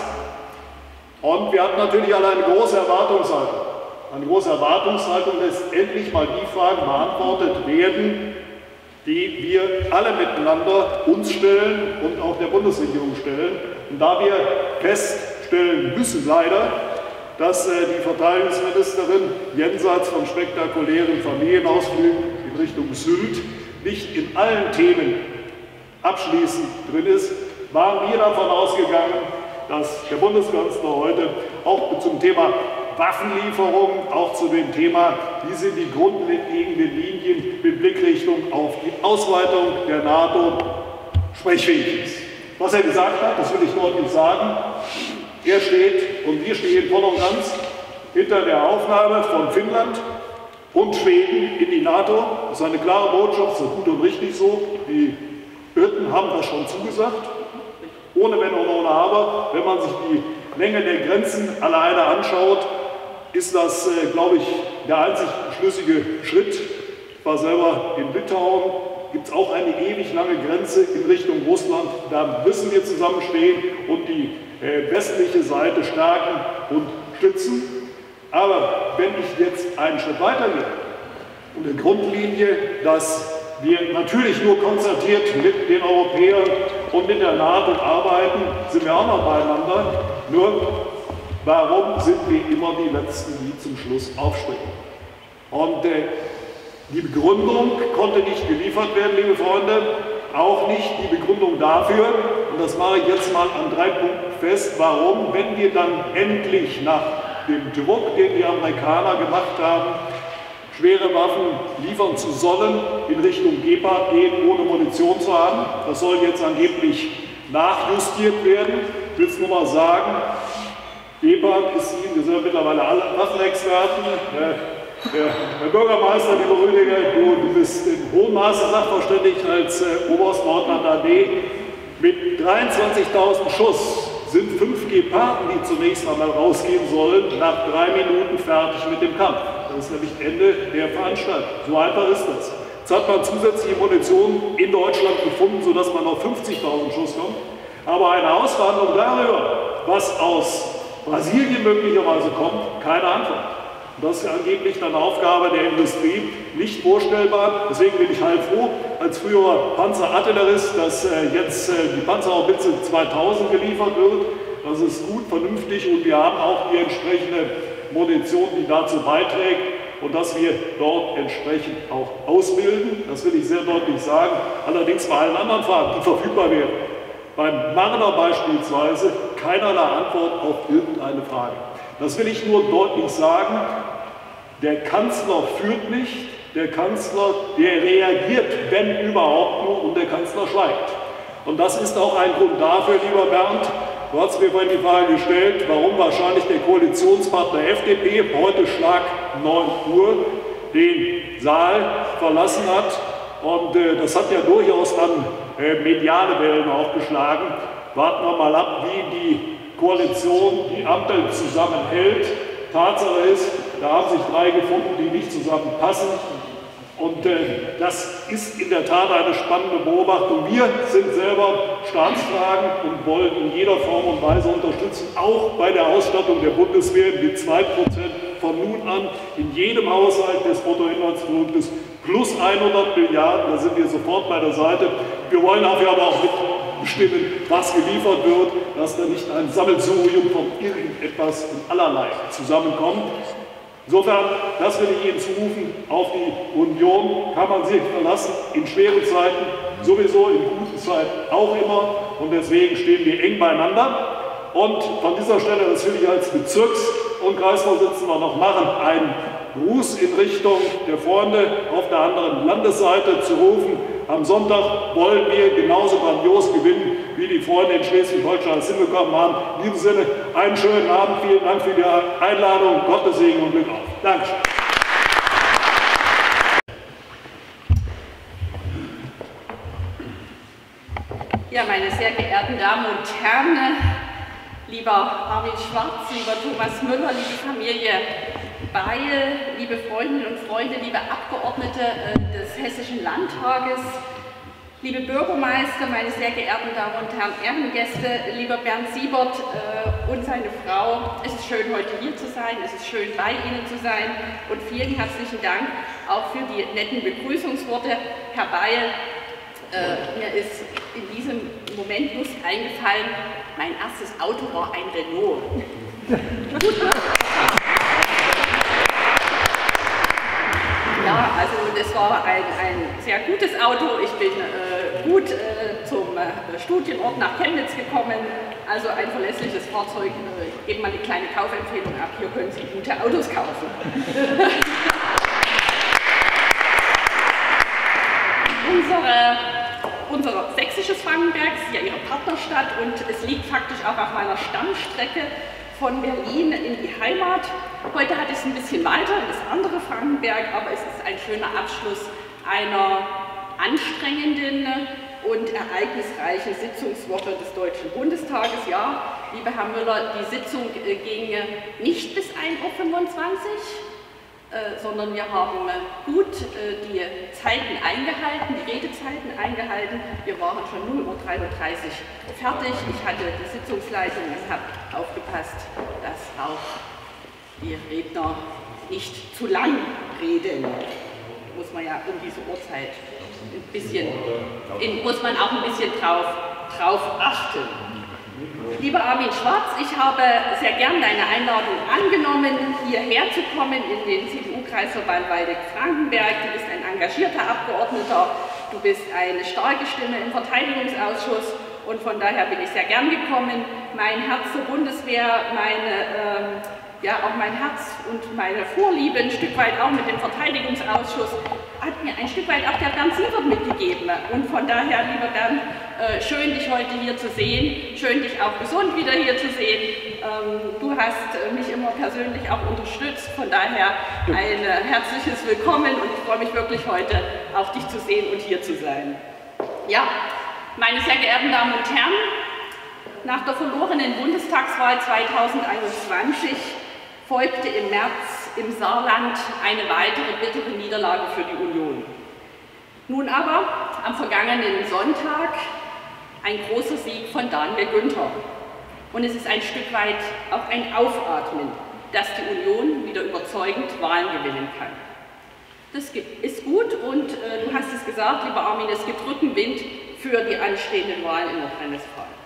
Und wir hatten natürlich alle eine große Erwartungshaltung. Eine große Erwartungshaltung, dass endlich mal die Fragen beantwortet werden, die wir alle miteinander uns stellen und auch der Bundesregierung stellen. Und da wir feststellen müssen, leider, dass äh, die Verteidigungsministerin jenseits von spektakulären Familienausflügen in Richtung Sylt nicht in allen Themen abschließend drin ist, waren wir davon ausgegangen, dass der Bundeskanzler heute auch zum Thema Waffenlieferungen, auch zu dem Thema, wie sind die grundlegenden Linien mit Blickrichtung auf die Ausweitung der NATO, sprechfähig ist. Was er gesagt hat, das will ich deutlich sagen, er steht und wir stehen voll und ganz hinter der Aufnahme von Finnland und Schweden in die NATO. Das ist eine klare Botschaft, das ist gut und richtig so. Die Briten haben das schon zugesagt. Ohne Wenn und ohne Aber. Wenn man sich die Länge der Grenzen alleine anschaut, ist das, äh, glaube ich, der einzig schlüssige Schritt. Ich war selber in Litauen, gibt es auch eine ewig lange Grenze in Richtung Russland. Da müssen wir zusammenstehen und die äh, westliche Seite stärken und stützen. Aber wenn ich jetzt einen Schritt weitergehe und in Grundlinie, dass wir natürlich nur konzertiert mit den Europäern und mit der NATO arbeiten, sind wir auch noch beieinander. Nur, warum sind wir immer die Letzten, die zum Schluss aufspringen? Und äh, die Begründung konnte nicht geliefert werden, liebe Freunde, auch nicht die Begründung dafür, und das mache ich jetzt mal an drei Punkten fest, warum, wenn wir dann endlich nach dem Druck, den die Amerikaner gemacht haben, schwere Waffen liefern zu sollen, in Richtung Gepard gehen, ohne Munition zu haben. Das soll jetzt angeblich nachjustiert werden. Ich will es nur mal sagen, Gepard ist Ihnen, wir sind ja mittlerweile alle Waffenexperten, der, der, der Bürgermeister, lieber Rüdiger, du, du bist in hohem Maße sachverständig als äh, Oberstleutnant A D. Mit dreiundzwanzigtausend Schuss sind fünf Geparden, die zunächst einmal rausgehen sollen, nach drei Minuten fertig mit dem Kampf. Das ist nämlich Ende der Veranstaltung. So einfach ist das. Jetzt hat man zusätzliche Munition in Deutschland gefunden, sodass man auf fünfzigtausend Schuss kommt. Aber eine Ausverhandlung darüber, was aus Brasilien möglicherweise kommt, keine Antwort. Und das ist angeblich dann Aufgabe der Industrie, nicht vorstellbar. Deswegen bin ich heilfroh, als früherer Panzerartillerist, dass äh, jetzt äh, die Panzerhaubitze zweitausend geliefert wird. Das ist gut, vernünftig und wir haben auch die entsprechende Munition, die dazu beiträgt und dass wir dort entsprechend auch ausbilden. Das will ich sehr deutlich sagen. Allerdings bei allen anderen Fragen, die verfügbar wären. Beim Marder beispielsweise keinerlei Antwort auf irgendeine Frage. Das will ich nur deutlich sagen. Der Kanzler führt nicht, der Kanzler, der reagiert, wenn überhaupt nur, und der Kanzler schweigt. Und das ist auch ein Grund dafür, lieber Bernd, du hast mir vorhin die Frage gestellt, warum wahrscheinlich der Koalitionspartner F D P heute Schlag neun Uhr den Saal verlassen hat. Und äh, das hat ja durchaus dann äh, mediale Wellen auch geschlagen. Warten wir mal ab, wie die Koalition die Ampel zusammenhält. Tatsache ist, da haben sich drei gefunden, die nicht zusammenpassen. Und äh, das ist in der Tat eine spannende Beobachtung. Wir sind selber staatstragend und wollen in jeder Form und Weise unterstützen, auch bei der Ausstattung der Bundeswehr mit zwei Prozent von nun an in jedem Haushalt des Bruttoinlandsproduktes plus hundert Milliarden. Da sind wir sofort bei der Seite. Wir wollen dafür aber auch mitbestimmen, was geliefert wird, dass da nicht ein Sammelsurium von irgendetwas und allerlei zusammenkommt. Insofern, das will ich Ihnen zurufen, auf die Union kann man sich verlassen, in schweren Zeiten sowieso, in guten Zeiten auch immer. Und deswegen stehen wir eng beieinander. Und von dieser Stelle, das will ich als Bezirks- und Kreisvorsitzender noch machen, einen Gruß in Richtung der Freunde auf der anderen Landesseite zu rufen. Am Sonntag wollen wir genauso grandios gewinnen, wie die Freunde in Schleswig-Holstein es hinbekommen haben. In diesem Sinne, einen schönen Abend, vielen Dank für die Einladung, Gottes Segen und Glück auf. Dankeschön. Ja, meine sehr geehrten Damen und Herren, lieber Armin Schwarz, lieber Thomas Müller, liebe Familie Beil, liebe Freundinnen und Freunde, liebe Abgeordnete des Hessischen Landtages, liebe Bürgermeister, meine sehr geehrten Damen und Herren, Ehrengäste, lieber Bernd Siebert und seine Frau. Es ist schön, heute hier zu sein, es ist schön, bei Ihnen zu sein und vielen herzlichen Dank auch für die netten Begrüßungsworte. Herr Beil, äh, mir ist in diesem Moment bloß eingefallen, mein erstes Auto war ein Renault. Ja, also das war ein, ein sehr gutes Auto. Ich bin äh, gut äh, zum äh, Studienort nach Chemnitz gekommen. Also ein verlässliches Fahrzeug. Äh, ich gebe mal eine kleine Kaufempfehlung ab. Hier können Sie gute Autos kaufen. Unsere, unser sächsisches Frankenberg ist ja Ihre Partnerstadt und es liegt faktisch auch auf meiner Stammstrecke von Berlin in die Heimat. Heute hat es ein bisschen weiter in das andere Frankenberg, aber es ist ein schöner Abschluss einer anstrengenden und ereignisreichen Sitzungswoche des Deutschen Bundestages. Ja, lieber Herr Müller, die Sitzung ging nicht bis ein Uhr fünfundzwanzig. Äh, sondern wir haben äh, gut äh, die Zeiten eingehalten, die Redezeiten eingehalten. Wir waren schon null Uhr dreiunddreißig fertig. Ich hatte die Sitzungsleitung und habe aufgepasst, dass auch die Redner nicht zu lang reden. Muss man ja um diese Uhrzeit ein bisschen, in, muss man auch ein bisschen drauf, drauf achten. Lieber Armin Schwarz, ich habe sehr gern deine Einladung angenommen, hierher zu kommen in den C D U-Kreisverband Waldeck-Frankenberg. Du bist ein engagierter Abgeordneter, du bist eine starke Stimme im Verteidigungsausschuss und von daher bin ich sehr gern gekommen. Mein Herz zur Bundeswehr, meine, ähm, ja, auch mein Herz und meine Vorliebe ein Stück weit auch mit dem Verteidigungsausschuss hat mir ein Stück weit auch der Bernd Siebert mitgegeben. Und von daher, lieber Bernd, äh, schön dich heute hier zu sehen, schön dich auch gesund wieder hier zu sehen. Ähm, du hast äh, mich immer persönlich auch unterstützt, von daher ein äh, herzliches Willkommen und ich freue mich wirklich heute auch dich zu sehen und hier zu sein. Ja, meine sehr geehrten Damen und Herren, nach der verlorenen Bundestagswahl zweitausendeinundzwanzig folgte im März im Saarland eine weitere bittere Niederlage für die Union. Nun aber am vergangenen Sonntag ein großer Sieg von Daniel Günther. Und es ist ein Stück weit auch ein Aufatmen, dass die Union wieder überzeugend Wahlen gewinnen kann. Das ist gut und äh, du hast es gesagt, lieber Armin, es gibt Rückenwind für die anstehenden Wahlen in Nordrhein-Westfalen.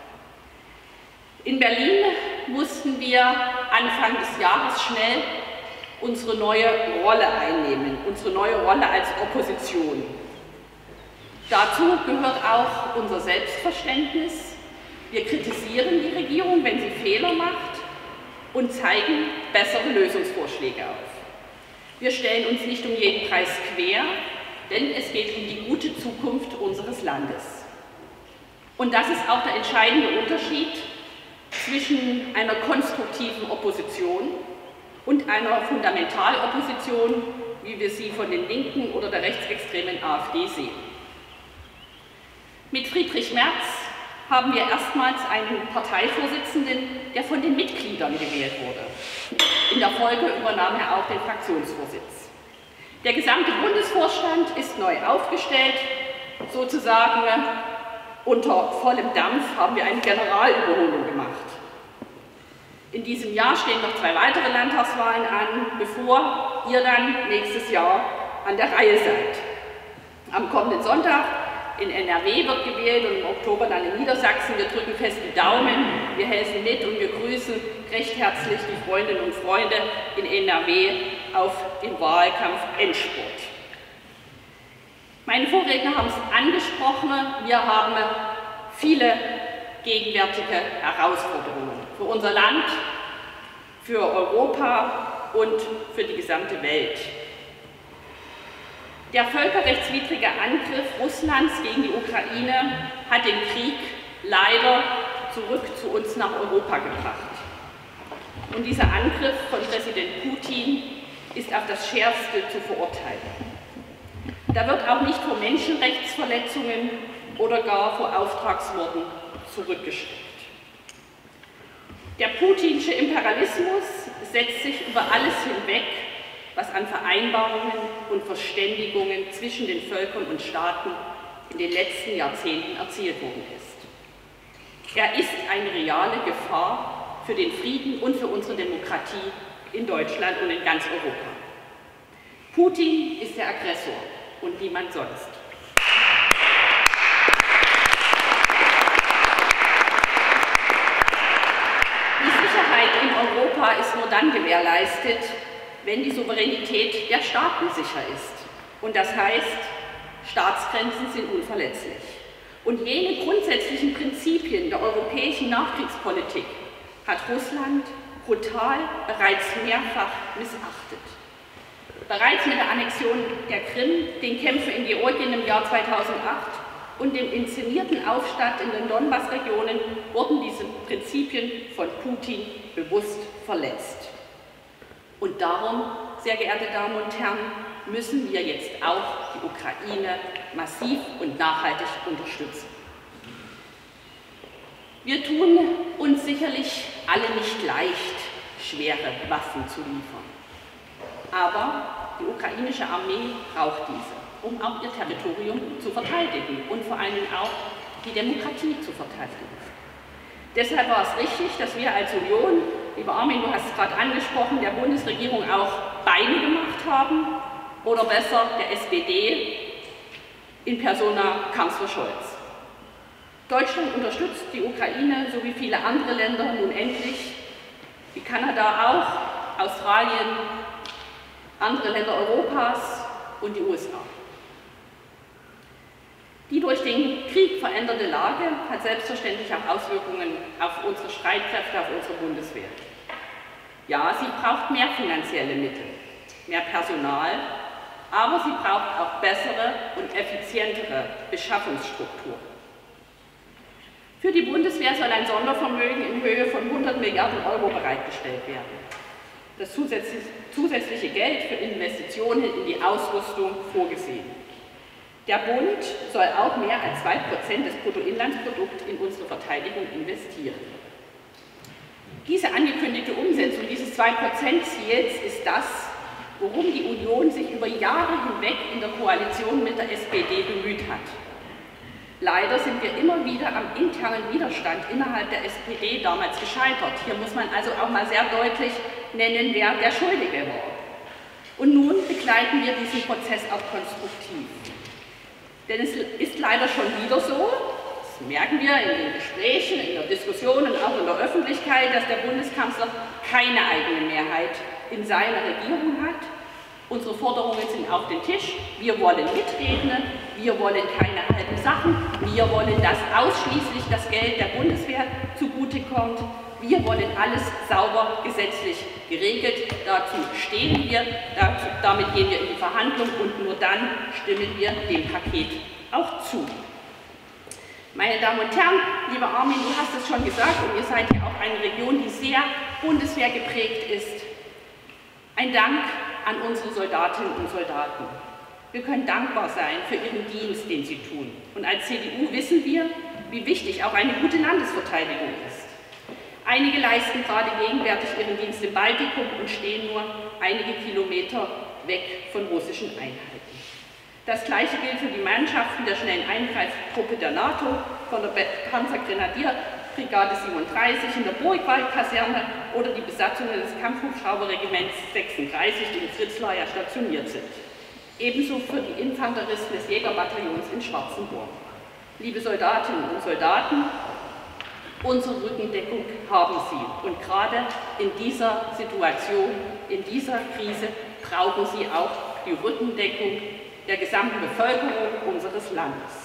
In Berlin mussten wir Anfang des Jahres schnell unsere neue Rolle einnehmen, unsere neue Rolle als Opposition. Dazu gehört auch unser Selbstverständnis. Wir kritisieren die Regierung, wenn sie Fehler macht und zeigen bessere Lösungsvorschläge auf. Wir stellen uns nicht um jeden Preis quer, denn es geht um die gute Zukunft unseres Landes. Und das ist auch der entscheidende Unterschied zwischen einer konstruktiven Opposition und einer Fundamentalopposition, wie wir sie von den Linken oder der rechtsextremen AfD sehen. Mit Friedrich Merz haben wir erstmals einen Parteivorsitzenden, der von den Mitgliedern gewählt wurde. In der Folge übernahm er auch den Fraktionsvorsitz. Der gesamte Bundesvorstand ist neu aufgestellt, sozusagen unter vollem Dampf haben wir eine Generalüberholung gemacht. In diesem Jahr stehen noch zwei weitere Landtagswahlen an, bevor ihr dann nächstes Jahr an der Reihe seid. Am kommenden Sonntag in N R W wird gewählt und im Oktober dann in Niedersachsen. Wir drücken fest die Daumen, wir helfen mit und wir grüßen recht herzlich die Freundinnen und Freunde in N R W auf den Wahlkampf-Endspurt. Meine Vorredner haben es angesprochen, wir haben viele gegenwärtige Herausforderungen für unser Land, für Europa und für die gesamte Welt. Der völkerrechtswidrige Angriff Russlands gegen die Ukraine hat den Krieg leider zurück zu uns nach Europa gebracht. Und dieser Angriff von Präsident Putin ist auf das Schärfste zu verurteilen. Da wird auch nicht vor Menschenrechtsverletzungen oder gar vor Auftragsmorden zurückgeschreckt. Der putinsche Imperialismus setzt sich über alles hinweg, was an Vereinbarungen und Verständigungen zwischen den Völkern und Staaten in den letzten Jahrzehnten erzielt worden ist. Er ist eine reale Gefahr für den Frieden und für unsere Demokratie in Deutschland und in ganz Europa. Putin ist der Aggressor und niemand sonst. Die Sicherheit in Europa ist nur dann gewährleistet, wenn die Souveränität der Staaten sicher ist. Und das heißt, Staatsgrenzen sind unverletzlich. Und jene grundsätzlichen Prinzipien der europäischen Nachkriegspolitik hat Russland brutal bereits mehrfach missachtet. Bereits mit der Annexion der Krim, den Kämpfen in Georgien im Jahr zweitausendacht und dem inszenierten Aufstand in den Donbass-Regionen wurden diese Prinzipien von Putin bewusst verletzt. Und darum, sehr geehrte Damen und Herren, müssen wir jetzt auch die Ukraine massiv und nachhaltig unterstützen. Wir tun uns sicherlich alle nicht leicht, schwere Waffen zu liefern. Aber die ukrainische Armee braucht diese, um auch ihr Territorium zu verteidigen und vor allem auch die Demokratie zu verteidigen. Deshalb war es richtig, dass wir als Union, lieber Armin, du hast es gerade angesprochen, der Bundesregierung auch Beine gemacht haben, oder besser der S P D in persona Kanzler Scholz. Deutschland unterstützt die Ukraine, so wie viele andere Länder nun endlich, wie Kanada auch, Australien, andere Länder Europas und die U S A. Die durch den Krieg veränderte Lage hat selbstverständlich auch Auswirkungen auf unsere Streitkräfte, auf unsere Bundeswehr. Ja, sie braucht mehr finanzielle Mittel, mehr Personal, aber sie braucht auch bessere und effizientere Beschaffungsstrukturen. Für die Bundeswehr soll ein Sondervermögen in Höhe von hundert Milliarden Euro bereitgestellt werden. Das zusätzliche Geld für Investitionen in die Ausrüstung vorgesehen. Der Bund soll auch mehr als zwei Prozent des Bruttoinlandsprodukts in unsere Verteidigung investieren. Diese angekündigte Umsetzung dieses zwei Prozent Ziels ist das, worum die Union sich über Jahre hinweg in der Koalition mit der S P D bemüht hat. Leider sind wir immer wieder am internen Widerstand innerhalb der S P D damals gescheitert. Hier muss man also auch mal sehr deutlich nennen, wer der Schuldige war. Und nun begleiten wir diesen Prozess auch konstruktiv. Denn es ist leider schon wieder so, das merken wir in den Gesprächen, in der Diskussion und auch in der Öffentlichkeit, dass der Bundeskanzler keine eigene Mehrheit in seiner Regierung hat. Unsere Forderungen sind auf den Tisch. Wir wollen mitreden, wir wollen keine halben Sachen, wir wollen, dass ausschließlich das Geld der Bundeswehr zugutekommt. Wir wollen alles sauber gesetzlich geregelt. Dazu stehen wir, dazu, damit gehen wir in die Verhandlung und nur dann stimmen wir dem Paket auch zu. Meine Damen und Herren, lieber Armin, du hast es schon gesagt und ihr seid ja auch eine Region, die sehr Bundeswehr geprägt ist. Ein Dank an unsere Soldatinnen und Soldaten. Wir können dankbar sein für ihren Dienst, den sie tun. Und als C D U wissen wir, wie wichtig auch eine gute Landesverteidigung ist. Einige leisten gerade gegenwärtig ihren Dienst im Baltikum und stehen nur einige Kilometer weg von russischen Einheiten. Das Gleiche gilt für die Mannschaften der schnellen Eingreifgruppe der NATO, von der Panzergrenadierbrigade siebenunddreißig in der Burgwald-Kaserne oder die Besatzungen des Kampfhubschrauberregiments sechsunddreißig, die in Fritzlar ja stationiert sind. Ebenso für die Infanteristen des Jägerbataillons in Schwarzenburg. Liebe Soldatinnen und Soldaten, unsere Rückendeckung haben Sie. Und gerade in dieser Situation, in dieser Krise, brauchen Sie auch die Rückendeckung der gesamten Bevölkerung unseres Landes.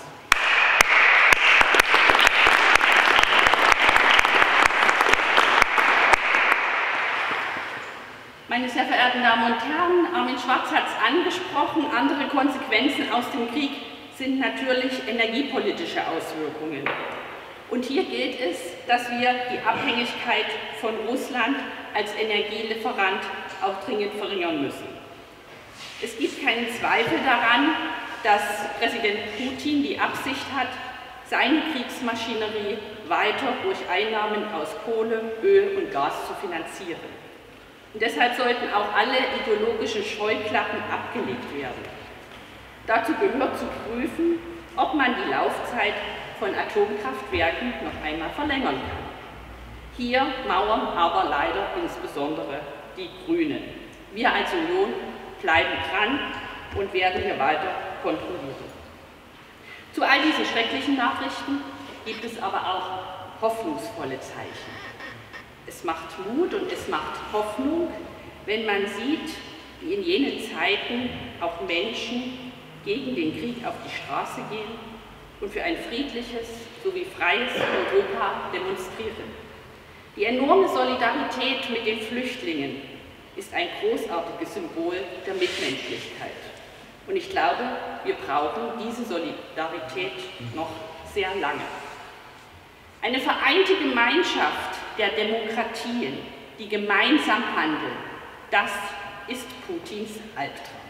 Meine sehr verehrten Damen und Herren, Armin Schwarz hat es angesprochen, andere Konsequenzen aus dem Krieg sind natürlich energiepolitische Auswirkungen. Und hier gilt es, dass wir die Abhängigkeit von Russland als Energielieferant auch dringend verringern müssen. Es gibt keinen Zweifel daran, dass Präsident Putin die Absicht hat, seine Kriegsmaschinerie weiter durch Einnahmen aus Kohle, Öl und Gas zu finanzieren. Und deshalb sollten auch alle ideologischen Scheuklappen abgelegt werden. Dazu gehört zu prüfen, ob man die Laufzeit von Atomkraftwerken noch einmal verlängern kann. Hier mauern aber leider insbesondere die Grünen. Wir als Union bleiben dran und werden hier weiter kontrollieren. Zu all diesen schrecklichen Nachrichten gibt es aber auch hoffnungsvolle Zeichen. Es macht Mut und es macht Hoffnung, wenn man sieht, wie in jenen Zeiten auch Menschen gegen den Krieg auf die Straße gehen und für ein friedliches sowie freies Europa demonstrieren. Die enorme Solidarität mit den Flüchtlingen ist ein großartiges Symbol der Mitmenschlichkeit. Und ich glaube, wir brauchen diese Solidarität noch sehr lange. Eine vereinte Gemeinschaft der Demokratien, die gemeinsam handeln, das ist Putins Albtraum.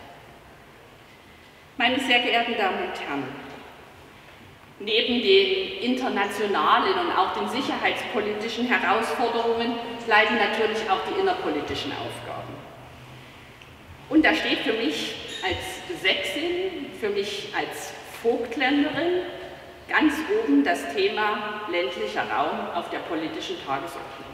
Meine sehr geehrten Damen und Herren, neben den internationalen und auch den sicherheitspolitischen Herausforderungen bleiben natürlich auch die innerpolitischen Aufgaben. Und da steht für mich als Sächsin, für mich als Vogtländerin ganz oben das Thema ländlicher Raum auf der politischen Tagesordnung.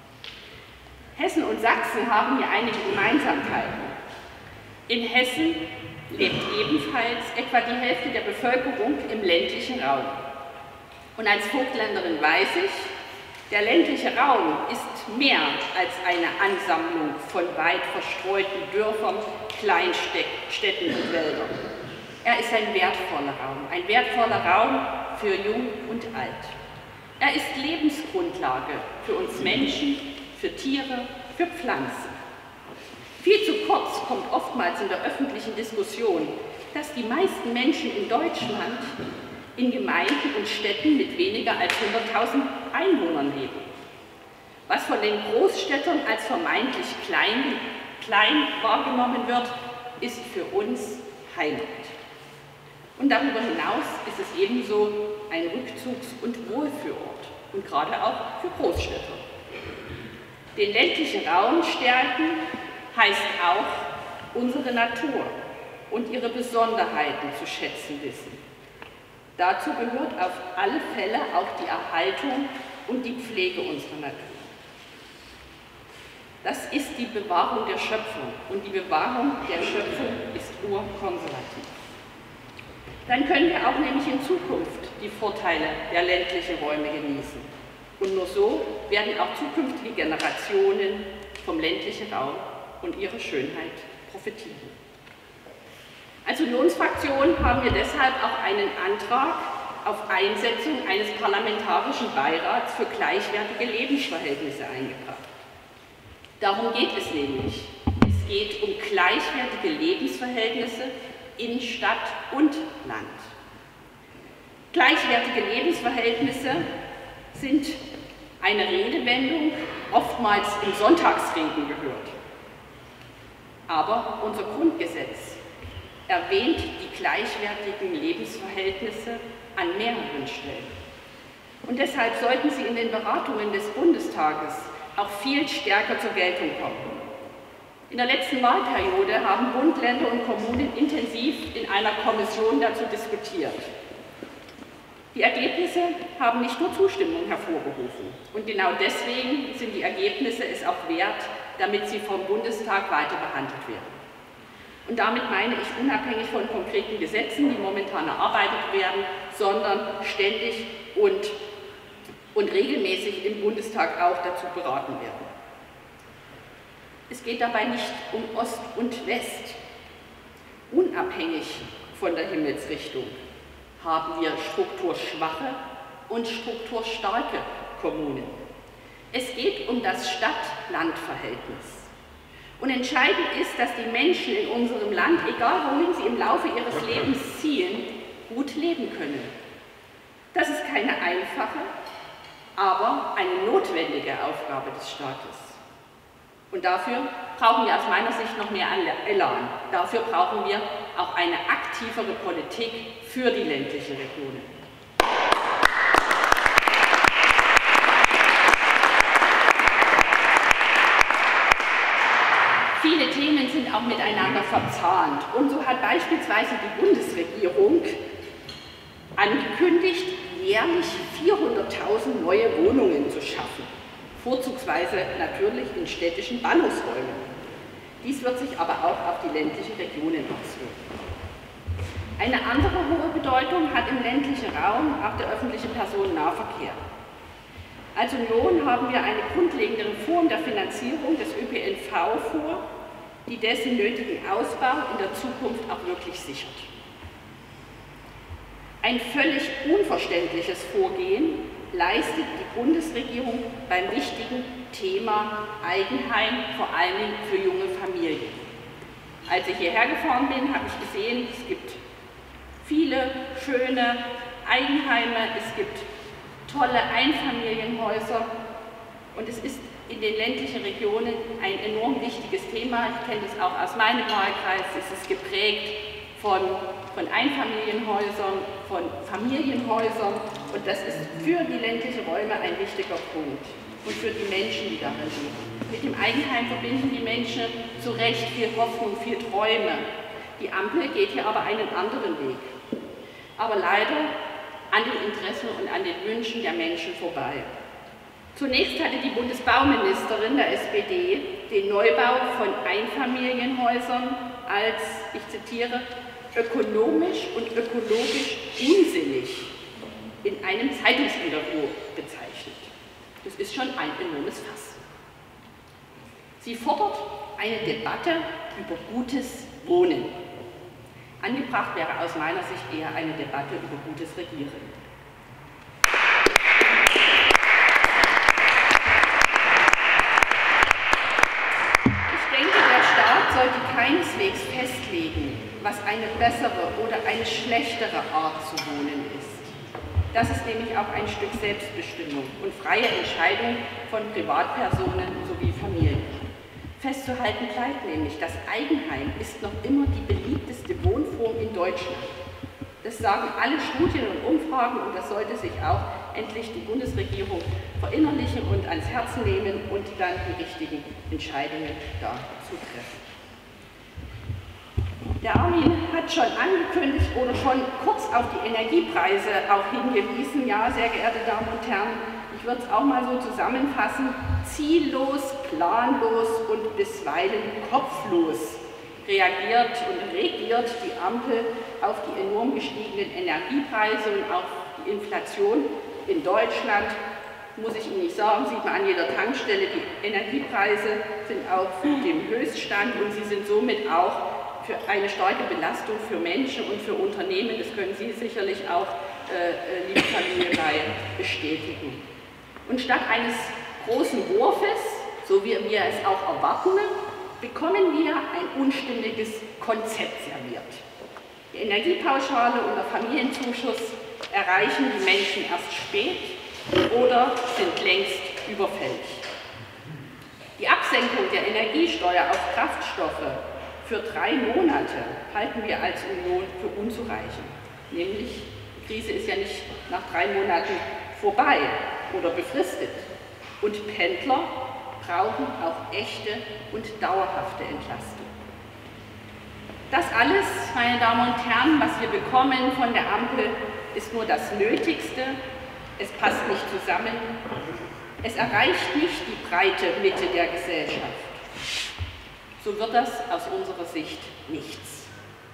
Hessen und Sachsen haben hier einige Gemeinsamkeiten. In Hessen lebt ebenfalls etwa die Hälfte der Bevölkerung im ländlichen Raum. Und als Vogtländerin weiß ich, der ländliche Raum ist mehr als eine Ansammlung von weit verstreuten Dörfern, Kleinstädten und Wäldern. Er ist ein wertvoller Raum, ein wertvoller Raum für Jung und Alt. Er ist Lebensgrundlage für uns Menschen, für Tiere, für Pflanzen. Viel zu kurz kommt oftmals in der öffentlichen Diskussion, dass die meisten Menschen in Deutschland in Gemeinden und Städten mit weniger als hunderttausend Einwohnern leben. Was von den Großstädtern als vermeintlich klein, klein wahrgenommen wird, ist für uns Heimat. Und darüber hinaus ist es ebenso ein Rückzugs- und Wohlfühlort und gerade auch für Großstädter. Den ländlichen Raum stärken heißt auch, unsere Natur und ihre Besonderheiten zu schätzen wissen. Dazu gehört auf alle Fälle auch die Erhaltung und die Pflege unserer Natur. Das ist die Bewahrung der Schöpfung und die Bewahrung der Schöpfung ist urkonservativ. Dann können wir auch nämlich in Zukunft die Vorteile der ländlichen Räume genießen. Und nur so werden auch zukünftige Generationen vom ländlichen Raum und ihrer Schönheit profitieren. Als Unionsfraktion haben wir deshalb auch einen Antrag auf Einsetzung eines parlamentarischen Beirats für gleichwertige Lebensverhältnisse eingebracht. Darum geht es nämlich. Es geht um gleichwertige Lebensverhältnisse in Stadt und Land. Gleichwertige Lebensverhältnisse sind eine Redewendung, oftmals im Sonntagsreden gehört. Aber unser Grundgesetz erwähnt die gleichwertigen Lebensverhältnisse an mehreren Stellen. Und deshalb sollten sie in den Beratungen des Bundestages auch viel stärker zur Geltung kommen. In der letzten Wahlperiode haben Bund, Länder und Kommunen intensiv in einer Kommission dazu diskutiert. Die Ergebnisse haben nicht nur Zustimmung hervorgerufen. Und genau deswegen sind die Ergebnisse es auch wert, damit sie vom Bundestag weiter behandelt werden. Und damit meine ich unabhängig von konkreten Gesetzen, die momentan erarbeitet werden, sondern ständig und, und regelmäßig im Bundestag auch dazu beraten werden. Es geht dabei nicht um Ost und West. Unabhängig von der Himmelsrichtung haben wir strukturschwache und strukturstarke Kommunen. Es geht um das Stadt-Land-Verhältnis. Und entscheidend ist, dass die Menschen in unserem Land, egal wohin sie im Laufe ihres Lebens ziehen, gut leben können. Das ist keine einfache, aber eine notwendige Aufgabe des Staates. Und dafür brauchen wir aus meiner Sicht noch mehr Elan. Dafür brauchen wir auch eine aktivere Politik für die ländliche Region. Viele Themen sind auch miteinander verzahnt. Und so hat beispielsweise die Bundesregierung angekündigt, jährlich vierhunderttausend neue Wohnungen zu schaffen. Vorzugsweise natürlich in städtischen Ballungsräumen. Dies wird sich aber auch auf die ländlichen Regionen auswirken. Eine andere hohe Bedeutung hat im ländlichen Raum auch der öffentliche Personennahverkehr. Als Union haben wir eine grundlegende Reform der Finanzierung des Ö P N V vor, die dessen nötigen Ausbau in der Zukunft auch wirklich sichert. Ein völlig unverständliches Vorgehen leistet die Bundesregierung beim wichtigen Thema Eigenheim, vor allen Dingen für junge Familien. Als ich hierher gefahren bin, habe ich gesehen, es gibt viele schöne Eigenheime, es gibt tolle Einfamilienhäuser und es ist in den ländlichen Regionen ein enorm wichtiges Thema. Ich kenne das auch aus meinem Wahlkreis. Es ist geprägt von, von Einfamilienhäusern, von Familienhäusern und das ist für die ländlichen Räume ein wichtiger Punkt und für die Menschen, die darin leben. Mit dem Eigenheim verbinden die Menschen zu Recht viel Hoffnung, viel Träume. Die Ampel geht hier aber einen anderen Weg, aber leider an den Interessen und an den Wünschen der Menschen vorbei. Zunächst hatte die Bundesbauministerin der S P D den Neubau von Einfamilienhäusern als, ich zitiere, ökonomisch und ökologisch unsinnig in einem Zeitungsinterview bezeichnet. Das ist schon ein enormes Fass. Sie fordert eine Debatte über gutes Wohnen. Angebracht wäre aus meiner Sicht eher eine Debatte über gutes Regieren. Sollte keineswegs festlegen, was eine bessere oder eine schlechtere Art zu wohnen ist. Das ist nämlich auch ein Stück Selbstbestimmung und freie Entscheidung von Privatpersonen sowie Familien. Festzuhalten bleibt nämlich, das Eigenheim ist noch immer die beliebteste Wohnform in Deutschland. Das sagen alle Studien und Umfragen und das sollte sich auch endlich die Bundesregierung verinnerlichen und ans Herzen nehmen und dann die richtigen Entscheidungen dazu treffen. Der Armin hat schon angekündigt oder schon kurz auf die Energiepreise auch hingewiesen. Ja, sehr geehrte Damen und Herren, ich würde es auch mal so zusammenfassen. Ziellos, planlos und bisweilen kopflos reagiert und regiert die Ampel auf die enorm gestiegenen Energiepreise und auf die Inflation in Deutschland. Muss ich Ihnen nicht sagen, sieht man an jeder Tankstelle, die Energiepreise sind auf dem Höchststand und sie sind somit auch für eine starke Belastung für Menschen und für Unternehmen. Das können Sie sicherlich auch, äh, liebe Familie Reihe, bestätigen. Und statt eines großen Wurfes, so wie wir es auch erwarten, bekommen wir ein unstimmiges Konzept serviert. Die Energiepauschale und der Familienzuschuss erreichen die Menschen erst spät oder sind längst überfällig. Die Absenkung der Energiesteuer auf Kraftstoffe für drei Monate halten wir als Union für unzureichend. Nämlich, die Krise ist ja nicht nach drei Monaten vorbei oder befristet. Und Pendler brauchen auch echte und dauerhafte Entlastung. Das alles, meine Damen und Herren, was wir bekommen von der Ampel, ist nur das Nötigste. Es passt nicht zusammen. Es erreicht nicht die breite Mitte der Gesellschaft. So wird das aus unserer Sicht nichts.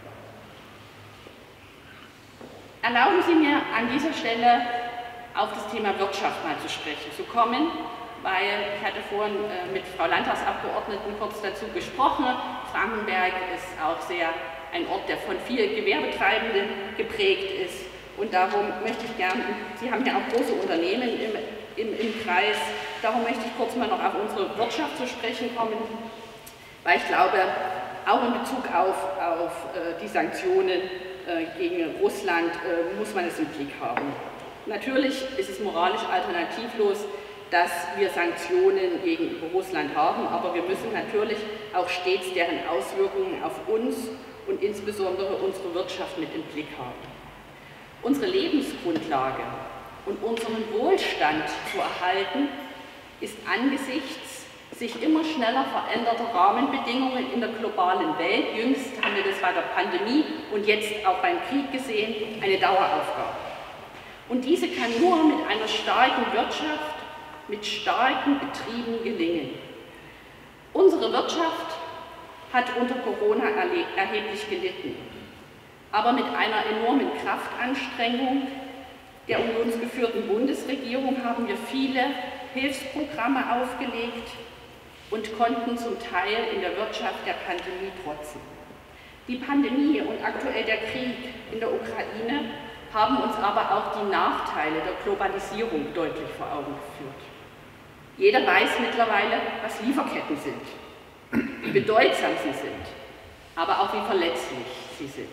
Erlauben Sie mir an dieser Stelle auf das Thema Wirtschaft mal zu sprechen zu kommen, weil ich hatte vorhin mit Frau Landtagsabgeordneten kurz dazu gesprochen. Frankenberg ist auch sehr ein Ort, der von vielen Gewerbetreibenden geprägt ist. Und darum möchte ich gerne, Sie haben ja auch große Unternehmen im, im, im Kreis, darum möchte ich kurz mal noch auf unsere Wirtschaft zu sprechen kommen. Weil ich glaube, auch in Bezug auf, auf äh, die Sanktionen äh, gegen Russland äh, muss man es im Blick haben. Natürlich ist es moralisch alternativlos, dass wir Sanktionen gegenüber Russland haben, aber wir müssen natürlich auch stets deren Auswirkungen auf uns und insbesondere unsere Wirtschaft mit im Blick haben. Unsere Lebensgrundlage und unseren Wohlstand zu erhalten, ist angesichts sich immer schneller veränderter Rahmenbedingungen in der globalen Welt, jüngst haben wir das bei der Pandemie und jetzt auch beim Krieg gesehen, eine Daueraufgabe. Und diese kann nur mit einer starken Wirtschaft, mit starken Betrieben gelingen. Unsere Wirtschaft hat unter Corona erheblich gelitten, aber mit einer enormen Kraftanstrengung der unionsgeführten Bundesregierung haben wir viele Hilfsprogramme aufgelegt und konnten zum Teil in der Wirtschaft der Pandemie trotzen. Die Pandemie und aktuell der Krieg in der Ukraine haben uns aber auch die Nachteile der Globalisierung deutlich vor Augen geführt. Jeder weiß mittlerweile, was Lieferketten sind, wie bedeutsam sie sind, aber auch wie verletzlich sie sind.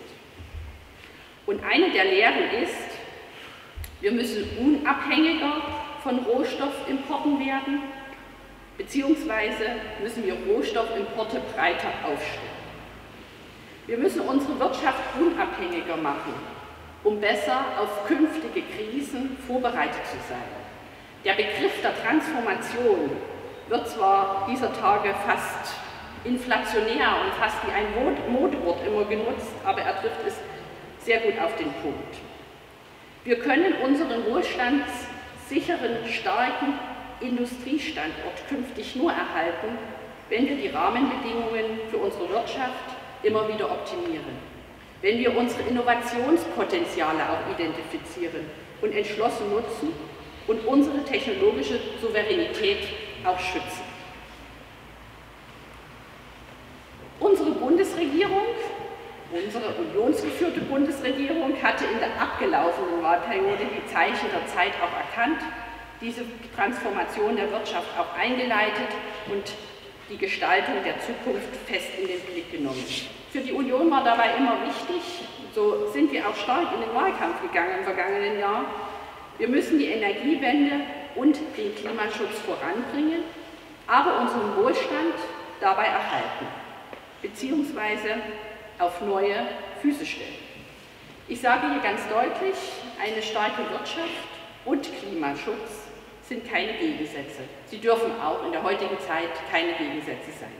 Und eine der Lehren ist, wir müssen unabhängiger von Rohstoffimporten werden, beziehungsweise müssen wir Rohstoffimporte breiter aufstellen. Wir müssen unsere Wirtschaft unabhängiger machen, um besser auf künftige Krisen vorbereitet zu sein. Der Begriff der Transformation wird zwar dieser Tage fast inflationär und fast wie ein Modewort immer genutzt, aber er trifft es sehr gut auf den Punkt. Wir können unseren wohlstandssicheren, starken Industriestandort künftig nur erhalten, wenn wir die Rahmenbedingungen für unsere Wirtschaft immer wieder optimieren, wenn wir unsere Innovationspotenziale auch identifizieren und entschlossen nutzen und unsere technologische Souveränität auch schützen. Unsere Bundesregierung, unsere unionsgeführte Bundesregierung hatte in der abgelaufenen Wahlperiode die Zeichen der Zeit auch erkannt, diese Transformation der Wirtschaft auch eingeleitet und die Gestaltung der Zukunft fest in den Blick genommen. Für die Union war dabei immer wichtig, so sind wir auch stark in den Wahlkampf gegangen im vergangenen Jahr, wir müssen die Energiewende und den Klimaschutz voranbringen, aber unseren Wohlstand dabei erhalten, beziehungsweise auf neue Füße stellen. Ich sage hier ganz deutlich, eine starke Wirtschaft und Klimaschutz sind keine Gegensätze. Sie dürfen auch in der heutigen Zeit keine Gegensätze sein.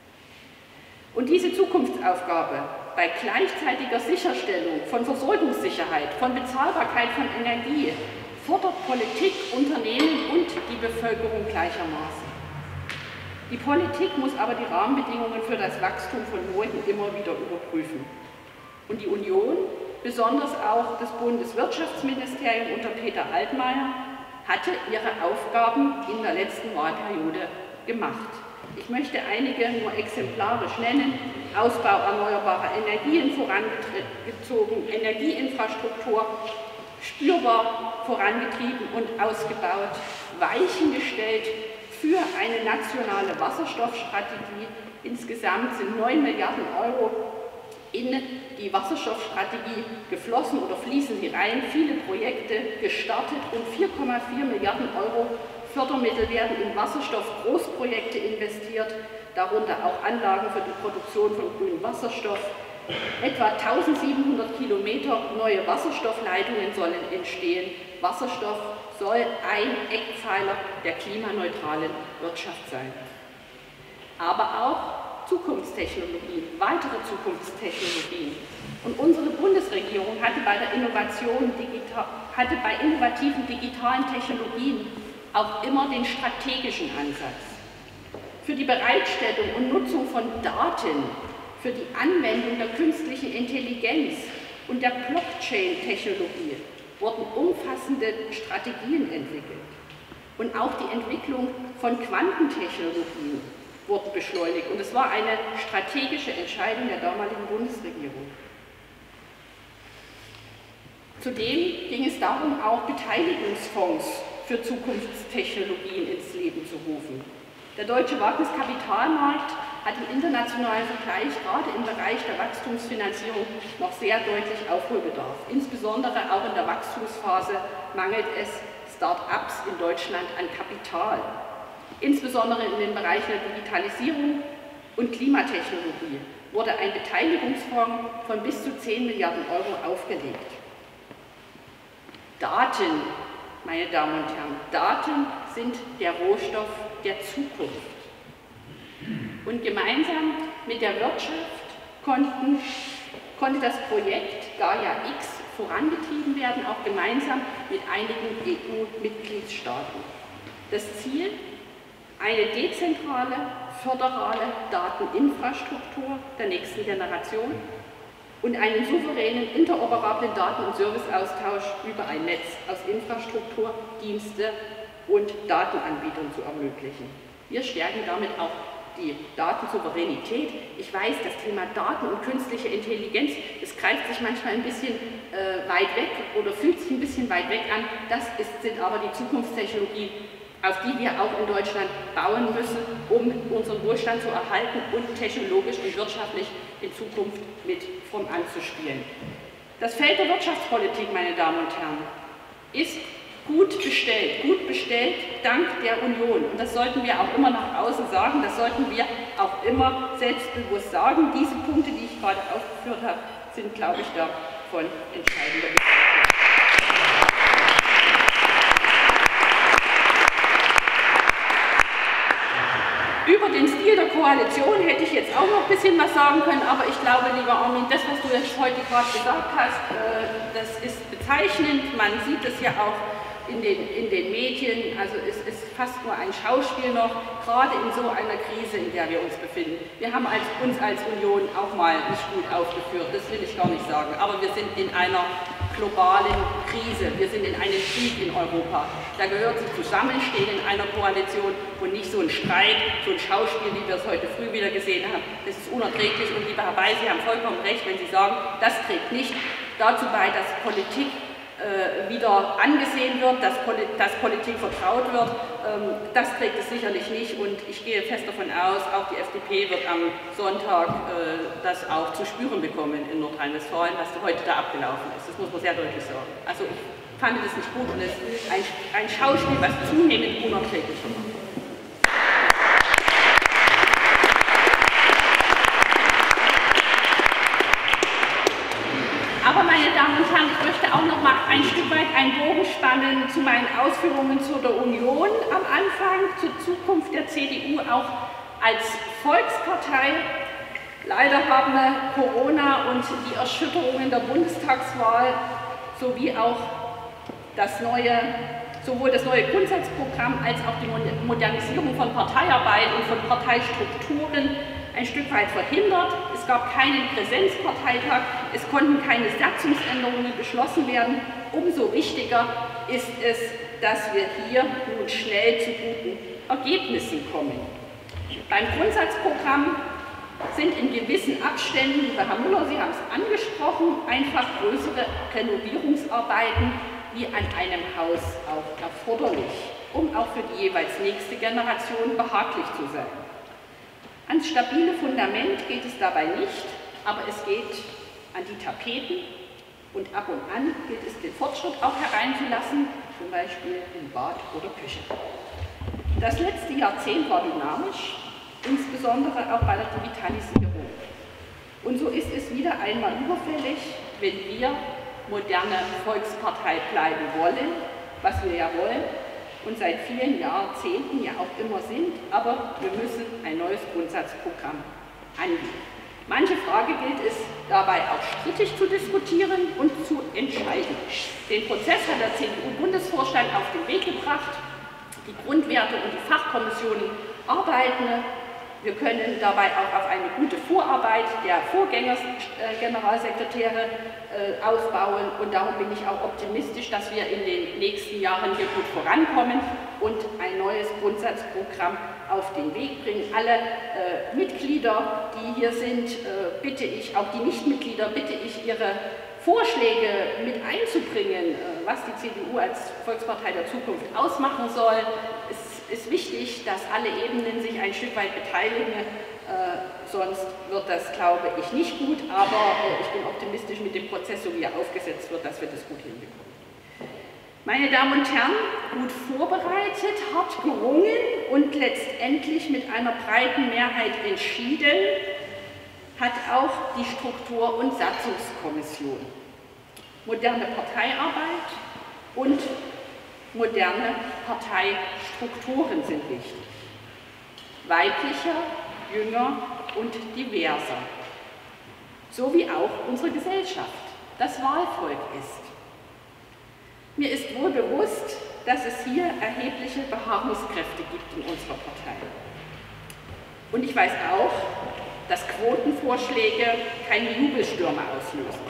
Und diese Zukunftsaufgabe bei gleichzeitiger Sicherstellung von Versorgungssicherheit, von Bezahlbarkeit von Energie, fordert Politik, Unternehmen und die Bevölkerung gleichermaßen. Die Politik muss aber die Rahmenbedingungen für das Wachstum von morgen immer wieder überprüfen. Und die Union, besonders auch das Bundeswirtschaftsministerium unter Peter Altmaier, hatte ihre Aufgaben in der letzten Wahlperiode gemacht. Ich möchte einige nur exemplarisch nennen: Ausbau erneuerbarer Energien vorangezogen, Energieinfrastruktur spürbar vorangetrieben und ausgebaut, Weichen gestellt für eine nationale Wasserstoffstrategie. Insgesamt sind neun Milliarden Euro in die Wasserstoffstrategie geflossen oder fließen sie rein. Viele Projekte gestartet und vier Komma vier Milliarden Euro Fördermittel werden in Wasserstoff-Großprojekte investiert, darunter auch Anlagen für die Produktion von grünem Wasserstoff. Etwa tausendsiebenhundert Kilometer neue Wasserstoffleitungen sollen entstehen. Wasserstoff soll ein Eckpfeiler der klimaneutralen Wirtschaft sein. Aber auch Zukunftstechnologien, weitere Zukunftstechnologien. Und unsere Bundesregierung hatte bei der Innovation, hatte bei innovativen digitalen Technologien auch immer den strategischen Ansatz. Für die Bereitstellung und Nutzung von Daten, für die Anwendung der künstlichen Intelligenz und der Blockchain-Technologie wurden umfassende Strategien entwickelt. Und auch die Entwicklung von Quantentechnologien wurde beschleunigt. Und es war eine strategische Entscheidung der damaligen Bundesregierung. Zudem ging es darum, auch Beteiligungsfonds für Zukunftstechnologien ins Leben zu rufen. Der deutsche Wagniskapitalmarkt hat im internationalen Vergleich gerade im Bereich der Wachstumsfinanzierung noch sehr deutlich Aufholbedarf. Insbesondere auch in der Wachstumsphase mangelt es Start-ups in Deutschland an Kapital. Insbesondere in den Bereichen der Digitalisierung und Klimatechnologie wurde ein Beteiligungsfonds von bis zu zehn Milliarden Euro aufgelegt. Daten, meine Damen und Herren, Daten sind der Rohstoff der Zukunft. Und gemeinsam mit der Wirtschaft konnten, konnte das Projekt Gaia X vorangetrieben werden, auch gemeinsam mit einigen E U-Mitgliedstaaten. Das Ziel: eine dezentrale, föderale Dateninfrastruktur der nächsten Generation und einen souveränen, interoperablen Daten- und Serviceaustausch über ein Netz aus Infrastruktur, Dienste und Datenanbietern zu ermöglichen. Wir stärken damit auch die Datensouveränität. Ich weiß, das Thema Daten und künstliche Intelligenz, das greift sich manchmal ein bisschen äh, weit weg oder fühlt sich ein bisschen weit weg an. Das ist, sind aber die Zukunftstechnologien, auf die wir auch in Deutschland bauen müssen, um unseren Wohlstand zu erhalten und technologisch und wirtschaftlich in Zukunft mit vorn anzuspielen. Das Feld der Wirtschaftspolitik, meine Damen und Herren, ist gut bestellt, gut bestellt dank der Union. Und das sollten wir auch immer nach außen sagen, das sollten wir auch immer selbstbewusst sagen. Diese Punkte, die ich gerade aufgeführt habe, sind, glaube ich, davon entscheidender Bedeutung. Über den Stil der Koalition hätte ich jetzt auch noch ein bisschen was sagen können, aber ich glaube, lieber Armin, das, was du jetzt heute gerade gesagt hast, das ist bezeichnend. Man sieht es ja auch in den, in den Medien, also es ist fast nur ein Schauspiel noch, gerade in so einer Krise, in der wir uns befinden. Wir haben als, uns als Union auch mal nicht gut aufgeführt, das will ich gar nicht sagen, aber wir sind in einer globalen Krise, wir sind in einem Krieg in Europa. Da gehört sich Zusammenstehen in einer Koalition und nicht so ein Streit, so ein Schauspiel, wie wir es heute früh wieder gesehen haben. Das ist unerträglich und lieber Herr Bay, Sie haben vollkommen recht, wenn Sie sagen, das trägt nicht dazu bei, dass Politik äh, wieder angesehen wird, dass, Poli dass Politik vertraut wird. Ähm, das trägt es sicherlich nicht und ich gehe fest davon aus, auch die F D P wird am Sonntag äh, das auch zu spüren bekommen in Nordrhein-Westfalen, was heute da abgelaufen ist. Das muss man sehr deutlich sagen. Also ich fand das nicht gut und es ist ein, ein Schauspiel, was zunehmend unerträglicher macht. Aber meine Damen und Herren, ich möchte auch noch mal ein Stück weit einen Bogen spannen zu meinen Ausführungen zu der Union am Anfang, zur Zukunft der C D U auch als Volkspartei. Leider haben wir Corona und die Erschütterungen der Bundestagswahl sowie auch das neue, sowohl das neue Grundsatzprogramm als auch die Modernisierung von Parteiarbeit und von Parteistrukturen ein Stück weit verhindert. Es gab keinen Präsenzparteitag, es konnten keine Satzungsänderungen beschlossen werden. Umso wichtiger ist es, dass wir hier nun schnell zu guten Ergebnissen kommen. Beim Grundsatzprogramm sind in gewissen Abständen, lieber Herr Müller, Sie haben es angesprochen, einfach größere Renovierungsarbeiten wie an einem Haus auch erforderlich, um auch für die jeweils nächste Generation behaglich zu sein. Ans stabile Fundament geht es dabei nicht, aber es geht an die Tapeten und ab und an gilt es, den Fortschritt auch hereinzulassen, zum Beispiel in Bad oder Küche. Das letzte Jahrzehnt war dynamisch, insbesondere auch bei der Digitalisierung. Und so ist es wieder einmal überfällig, wenn wir moderne Volkspartei bleiben wollen, was wir ja wollen, und seit vielen Jahrzehnten ja auch immer sind, aber wir müssen ein neues Grundsatzprogramm angehen. Manche Frage gilt es dabei auch strittig zu diskutieren und zu entscheiden. Den Prozess hat der C D U-Bundesvorstand auf den Weg gebracht, die Grundwerte und die Fachkommissionen arbeiten. Wir können dabei auch auf eine gute Vorarbeit der Vorgängergeneralsekretäre äh, aufbauen und darum bin ich auch optimistisch, dass wir in den nächsten Jahren hier gut vorankommen und ein neues Grundsatzprogramm auf den Weg bringen. Alle äh, Mitglieder, die hier sind, äh, bitte ich, auch die Nichtmitglieder, bitte ich, ihre Vorschläge mit einzubringen, äh, was die C D U als Volkspartei der Zukunft ausmachen soll. Es ist wichtig, dass alle Ebenen sich ein Stück weit beteiligen. Äh, sonst wird das, glaube ich, nicht gut, aber äh, ich bin optimistisch mit dem Prozess, so wie er aufgesetzt wird, dass wir das gut hinbekommen. Meine Damen und Herren, gut vorbereitet, hart gerungen und letztendlich mit einer breiten Mehrheit entschieden, hat auch die Struktur- und Satzungskommission. Moderne Parteiarbeit und moderne Parteistrukturen sind wichtig. Weiblicher, jünger und diverser. So wie auch unsere Gesellschaft, das Wahlvolk ist. Mir ist wohl bewusst, dass es hier erhebliche Beharrungskräfte gibt in unserer Partei. Und ich weiß auch, dass Quotenvorschläge keine Jubelstürme auslösen.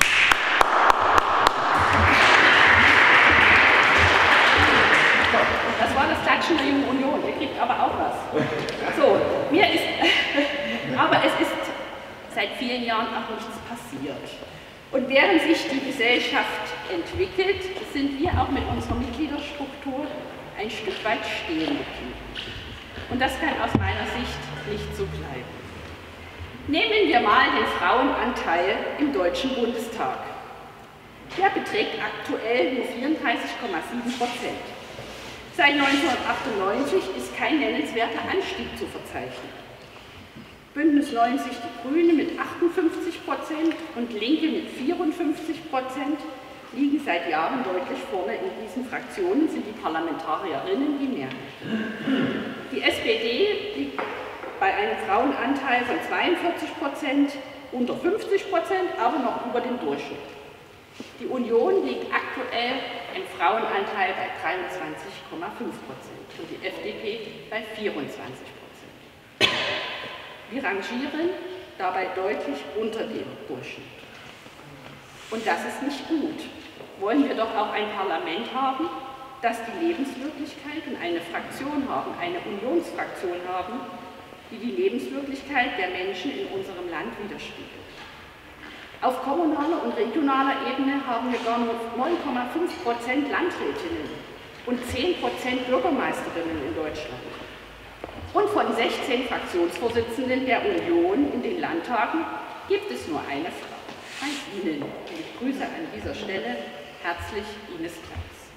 Das war das Klatschen der Jungen Union, ihr kriegt aber auch was. So, mir ist, aber es ist seit vielen Jahren auch nichts passiert. Und während sich die Gesellschaft entwickelt, sind wir auch mit unserer Mitgliederstruktur ein Stück weit stehen geblieben. Und das kann aus meiner Sicht nicht so bleiben. Nehmen wir mal den Frauenanteil im Deutschen Bundestag. Der beträgt aktuell nur vierunddreißig Komma sieben Prozent. Seit neunzehnhundertachtundneunzig ist kein nennenswerter Anstieg zu verzeichnen. Bündnis neunzig Die Grüne mit achtundfünfzig Prozent und Linke mit vierundfünfzig Prozent liegen seit Jahren deutlich vorne. In diesen Fraktionen sind die Parlamentarierinnen die Mehrheit. Die S P D liegt bei einem Frauenanteil von zweiundvierzig Prozent unter fünfzig Prozent, aber noch über dem Durchschnitt. Die Union liegt aktuell im Frauenanteil bei dreiundzwanzig Komma fünf Prozent und die F D P bei vierundzwanzig Prozent. Wir rangieren dabei deutlich unter dem Durchschnitt. Und das ist nicht gut. Wollen wir doch auch ein Parlament haben, das die Lebenswirklichkeit und eine Fraktion haben, eine Unionsfraktion haben, die die Lebenswirklichkeit der Menschen in unserem Land widerspiegelt. Auf kommunaler und regionaler Ebene haben wir gar nur neun Komma fünf Prozent Landrätinnen und zehn Prozent Bürgermeisterinnen in Deutschland. Und von sechzehn Fraktionsvorsitzenden der Union in den Landtagen gibt es nur eine Frau. An Ihnen. Und ich grüße an dieser Stelle herzlich Ines Klaus.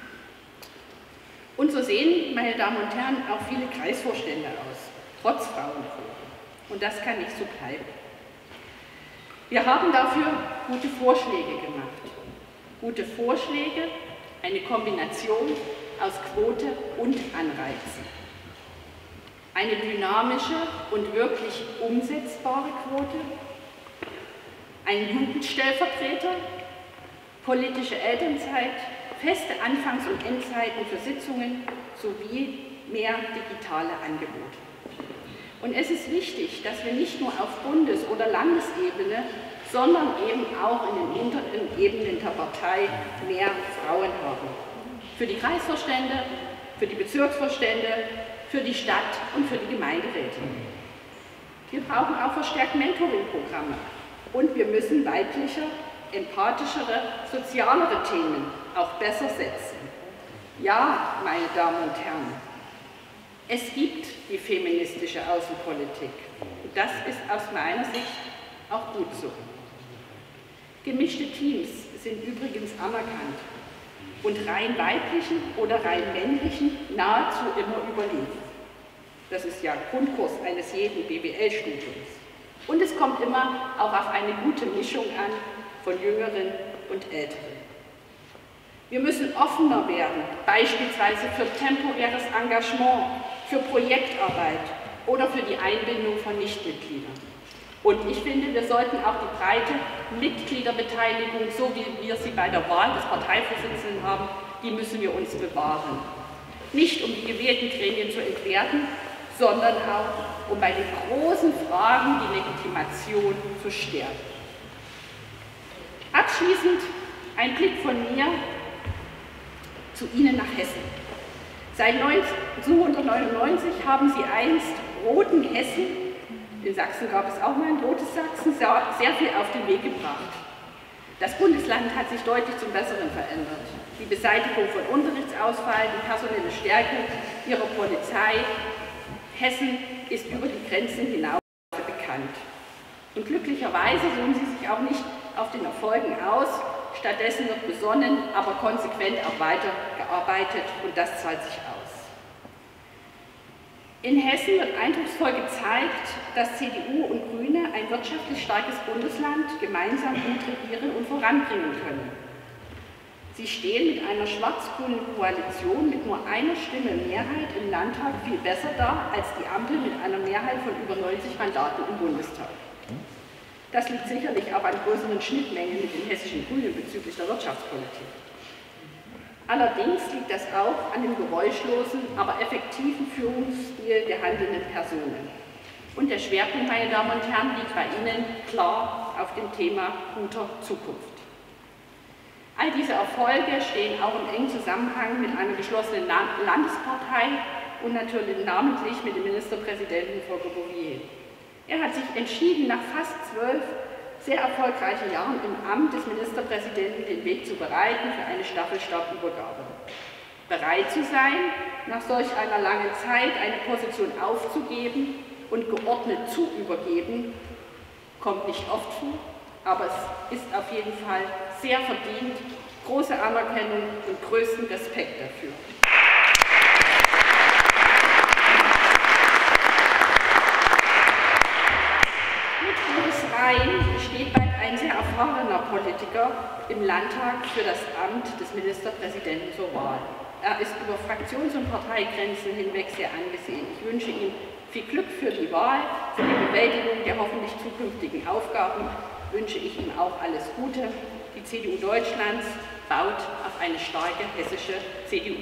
Und so sehen, meine Damen und Herren, auch viele Kreisvorstände aus, trotz Frauenquote. Und das kann nicht so bleiben. Wir haben dafür gute Vorschläge gemacht. Gute Vorschläge, eine Kombination aus Quote und Anreizen. Eine dynamische und wirklich umsetzbare Quote, ein Jugendstellvertreter, politische Elternzeit, feste Anfangs- und Endzeiten für Sitzungen sowie mehr digitale Angebote. Und es ist wichtig, dass wir nicht nur auf Bundes- oder Landesebene, sondern eben auch in den unteren Ebenen der Partei mehr Frauen haben. Für die Kreisvorstände, für die Bezirksvorstände, für die Stadt und für die Gemeinderäte. Wir brauchen auch verstärkt Mentoring-Programme und wir müssen weibliche, empathischere, sozialere Themen auch besser setzen. Ja, meine Damen und Herren, es gibt die feministische Außenpolitik und das ist aus meiner Sicht auch gut so. Gemischte Teams sind übrigens anerkannt und rein weiblichen oder rein männlichen nahezu immer überlegen. Das ist ja Grundkurs eines jeden B W L-Studiums. Und es kommt immer auch auf eine gute Mischung an von Jüngeren und Älteren. Wir müssen offener werden, beispielsweise für temporäres Engagement, für Projektarbeit oder für die Einbindung von Nichtmitgliedern. Und ich finde, wir sollten auch die breite Mitgliederbeteiligung, so wie wir sie bei der Wahl des Parteivorsitzenden haben, die müssen wir uns bewahren. Nicht um die gewählten Gremien zu entwerten, sondern auch um bei den großen Fragen die Legitimation zu stärken. Abschließend ein Blick von mir zu Ihnen nach Hessen. Seit neunzehnhundertneunundneunzig haben Sie einst roten Hessen, in Sachsen gab es auch mal ein rotes Sachsen, sehr viel auf den Weg gebracht. Das Bundesland hat sich deutlich zum Besseren verändert. Die Beseitigung von Unterrichtsausfall, die personelle Stärke ihrer Polizei. Hessen ist über die Grenzen hinaus bekannt. Und glücklicherweise ruhen sie sich auch nicht auf den Erfolgen aus, stattdessen wird besonnen, aber konsequent auch weitergearbeitet und das zahlt sich aus. In Hessen wird eindrucksvoll gezeigt, dass C D U und Grüne ein wirtschaftlich starkes Bundesland gemeinsam gut regieren und voranbringen können. Sie stehen mit einer schwarz-grünen Koalition mit nur einer Stimme Mehrheit im Landtag viel besser da als die Ampel mit einer Mehrheit von über neunzig Mandaten im Bundestag. Das liegt sicherlich auch an größeren Schnittmengen mit den hessischen Grünen bezüglich der Wirtschaftspolitik. Allerdings liegt das auch an dem geräuschlosen, aber effektiven Führungsstil der handelnden Personen. Und der Schwerpunkt, meine Damen und Herren, liegt bei Ihnen klar auf dem Thema guter Zukunft. All diese Erfolge stehen auch im engen Zusammenhang mit einer geschlossenen Landespartei und natürlich namentlich mit dem Ministerpräsidenten Volker Bouffier. Er hat sich entschieden, nach fast zwölf sehr erfolgreichen Jahren im Amt des Ministerpräsidenten den Weg zu bereiten für eine Staffelstabübergabe. Bereit zu sein, nach solch einer langen Zeit eine Position aufzugeben und geordnet zu übergeben, kommt nicht oft vor, aber es ist auf jeden Fall sehr verdient. Große Anerkennung und größten Respekt dafür. Mit Boris Rhein steht bald ein sehr erfahrener Politiker im Landtag für das Amt des Ministerpräsidenten zur Wahl. Er ist über Fraktions- und Parteigrenzen hinweg sehr angesehen. Ich wünsche ihm viel Glück für die Wahl, für die Bewältigung der hoffentlich zukünftigen Aufgaben. Wünsche ich ihm auch alles Gute. Die C D U Deutschlands baut auf eine starke hessische C D U.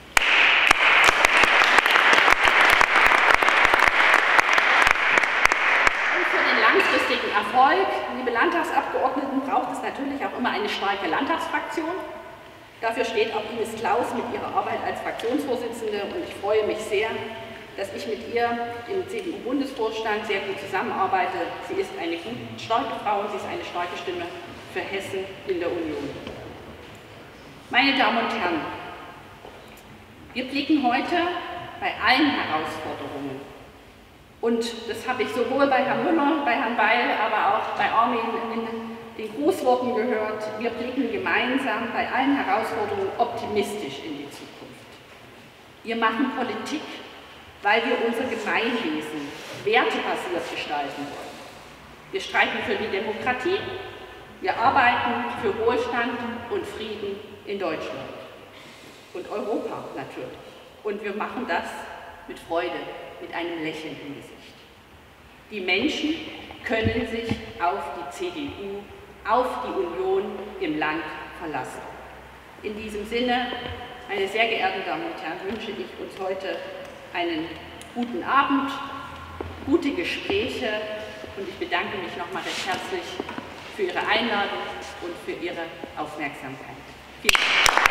Und für den langfristigen Erfolg, liebe Landtagsabgeordneten, braucht es natürlich auch immer eine starke Landtagsfraktion. Dafür steht auch Ines Klaus mit ihrer Arbeit als Fraktionsvorsitzende und ich freue mich sehr, dass ich mit ihr im C D U-Bundesvorstand sehr gut zusammenarbeite. Sie ist eine gut, starke Frau und sie ist eine starke Stimme für Hessen in der Union. Meine Damen und Herren, wir blicken heute bei allen Herausforderungen und das habe ich sowohl bei Herrn Müller, bei Herrn Weil, aber auch bei Armin in den Grußworten gehört, wir blicken gemeinsam bei allen Herausforderungen optimistisch in die Zukunft. Wir machen Politik, weil wir unser Gemeinwesen wertebasiert gestalten wollen. Wir streiten für die Demokratie, wir arbeiten für Wohlstand und Frieden in Deutschland und Europa natürlich. Und wir machen das mit Freude, mit einem Lächeln im Gesicht. Die Menschen können sich auf die C D U, auf die Union im Land verlassen. In diesem Sinne, meine sehr geehrten Damen und Herren, wünsche ich uns heute einen guten Abend, gute Gespräche und ich bedanke mich nochmal recht herzlich für Ihre Einladung und für Ihre Aufmerksamkeit. Vielen Dank.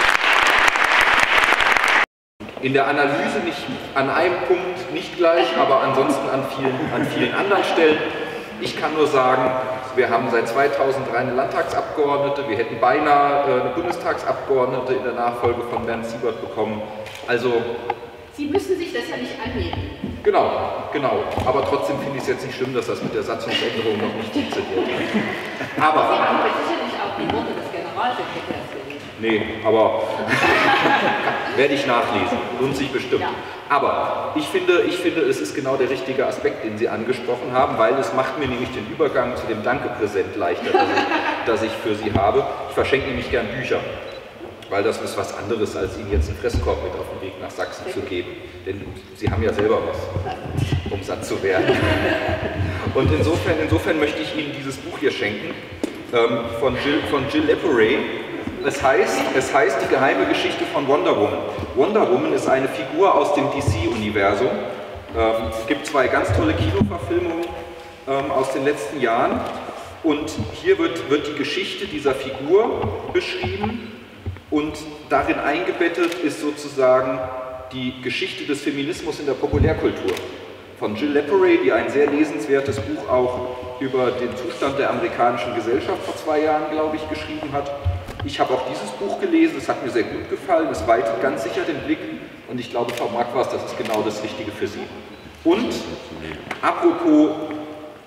In der Analyse nicht an einem Punkt nicht gleich, aber ansonsten an vielen, an vielen anderen Stellen. Ich kann nur sagen, wir haben seit zweitausenddrei eine Landtagsabgeordnete, wir hätten beinahe eine Bundestagsabgeordnete in der Nachfolge von Bernd Siebert bekommen. Also Sie müssen sich das ja nicht annehmen. Genau, genau. Aber trotzdem finde ich es jetzt nicht schlimm, dass das mit der Satzungsänderung noch nicht funktioniert. Aber Sie haben sicherlich auch die Worte des Generalsekretärs gelesen. Nee, aber werde ich nachlesen. Lohnt sich bestimmt. Ja. Aber ich finde, ich finde, es ist genau der richtige Aspekt, den Sie angesprochen haben, weil es macht mir nämlich den Übergang zu dem Danke-Präsent leichter, das ich, das ich für Sie habe. Ich verschenke nämlich gern Bücher, weil das ist was anderes, als Ihnen jetzt einen Fresskorb mit auf den Weg nach Sachsen zu geben. Denn Sie haben ja selber was, um satt zu werden. Und insofern, insofern möchte ich Ihnen dieses Buch hier schenken, ähm, von Jill, von Jill Lepore. Es heißt, es heißt Die geheime Geschichte von Wonder Woman. Wonder Woman ist eine Figur aus dem D C-Universum. Ähm, es gibt zwei ganz tolle Kinoverfilmungen ähm, aus den letzten Jahren. Und hier wird, wird die Geschichte dieser Figur beschrieben. Und darin eingebettet ist sozusagen die Geschichte des Feminismus in der Populärkultur von Jill Lepore, die ein sehr lesenswertes Buch auch über den Zustand der amerikanischen Gesellschaft vor zwei Jahren, glaube ich, geschrieben hat. Ich habe auch dieses Buch gelesen, es hat mir sehr gut gefallen, es weitet ganz sicher den Blick und ich glaube, Frau Marquardt, das ist genau das Richtige für Sie. Und apropos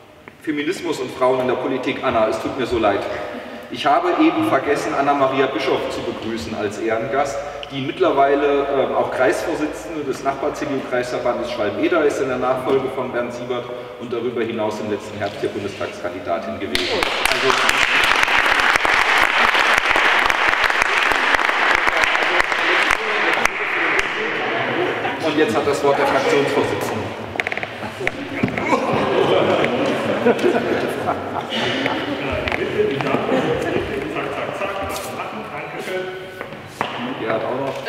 Feminismus und Frauen in der Politik. Anna, es tut mir so leid. Ich habe eben vergessen, Anna-Maria Bischof zu begrüßen als Ehrengast, die mittlerweile äh, auch Kreisvorsitzende des Nachbar-C D U-Kreisverbandes Schwalm-Eder ist in der Nachfolge von Bernd Siebert und darüber hinaus im letzten Herbst hier Bundestagskandidatin gewesen. Also, und jetzt hat das Wort der Fraktionsvorsitzende. Die hat auch noch.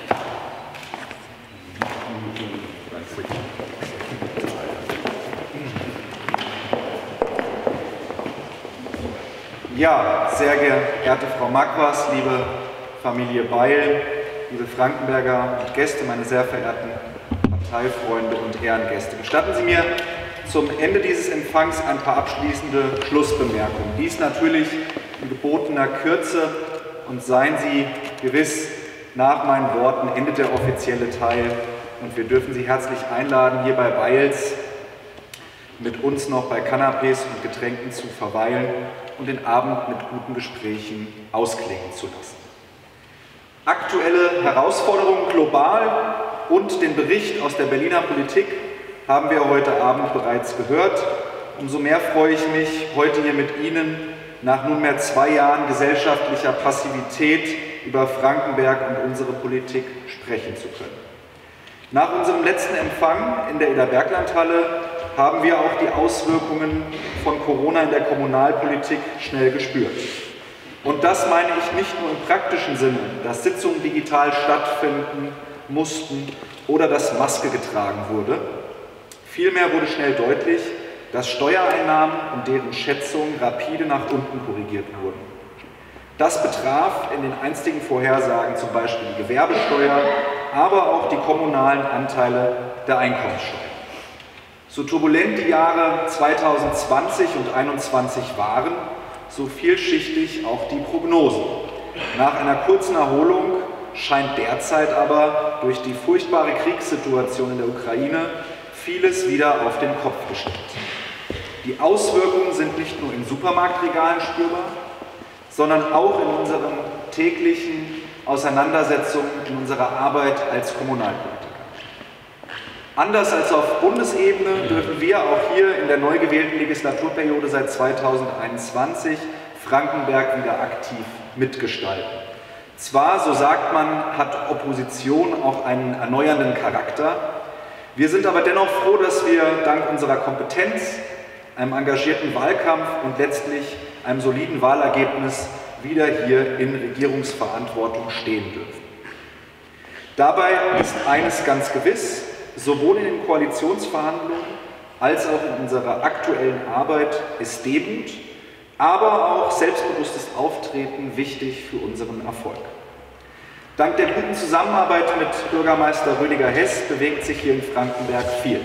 Ja, sehr geehrte Frau Makwas, liebe Familie Beil, liebe Frankenberger und Gäste, meine sehr verehrten Parteifreunde und Ehrengäste. Gestatten Sie mir zum Ende dieses Empfangs ein paar abschließende Schlussbemerkungen. Dies natürlich in gebotener Kürze, und seien Sie gewiss, nach meinen Worten endet der offizielle Teil und wir dürfen Sie herzlich einladen, hier bei Beils mit uns noch bei Canapés und Getränken zu verweilen und den Abend mit guten Gesprächen ausklingen zu lassen. Aktuelle Herausforderungen global und den Bericht aus der Berliner Politik haben wir heute Abend bereits gehört. Umso mehr freue ich mich, heute hier mit Ihnen nach nunmehr zwei Jahren gesellschaftlicher Passivität über Frankenberg und unsere Politik sprechen zu können. Nach unserem letzten Empfang in der Eder-Bergland-Halle haben wir auch die Auswirkungen von Corona in der Kommunalpolitik schnell gespürt. Und das meine ich nicht nur im praktischen Sinne, dass Sitzungen digital stattfinden mussten oder dass Maske getragen wurde. Vielmehr wurde schnell deutlich, dass Steuereinnahmen und deren Schätzungen rapide nach unten korrigiert wurden. Das betraf in den einstigen Vorhersagen zum Beispiel die Gewerbesteuer, aber auch die kommunalen Anteile der Einkommenssteuer. So turbulent die Jahre zweitausendzwanzig und zweitausendeinundzwanzig waren, so vielschichtig auch die Prognosen. Nach einer kurzen Erholung scheint derzeit aber durch die furchtbare Kriegssituation in der Ukraine vieles wieder auf den Kopf gestellt. Die Auswirkungen sind nicht nur in Supermarktregalen spürbar, sondern auch in unseren täglichen Auseinandersetzungen, in unserer Arbeit als Kommunalpolitiker. Anders als auf Bundesebene dürfen wir auch hier in der neu gewählten Legislaturperiode seit zweitausendeinundzwanzig Frankenberg wieder aktiv mitgestalten. Zwar, so sagt man, hat Opposition auch einen erneuernden Charakter. Wir sind aber dennoch froh, dass wir dank unserer Kompetenz, einem engagierten Wahlkampf und letztlich einem soliden Wahlergebnis wieder hier in Regierungsverantwortung stehen dürfen. Dabei ist eines ganz gewiss: Sowohl in den Koalitionsverhandlungen als auch in unserer aktuellen Arbeit ist Demut, aber auch selbstbewusstes Auftreten wichtig für unseren Erfolg. Dank der guten Zusammenarbeit mit Bürgermeister Rüdiger Hess bewegt sich hier in Frankenberg viel.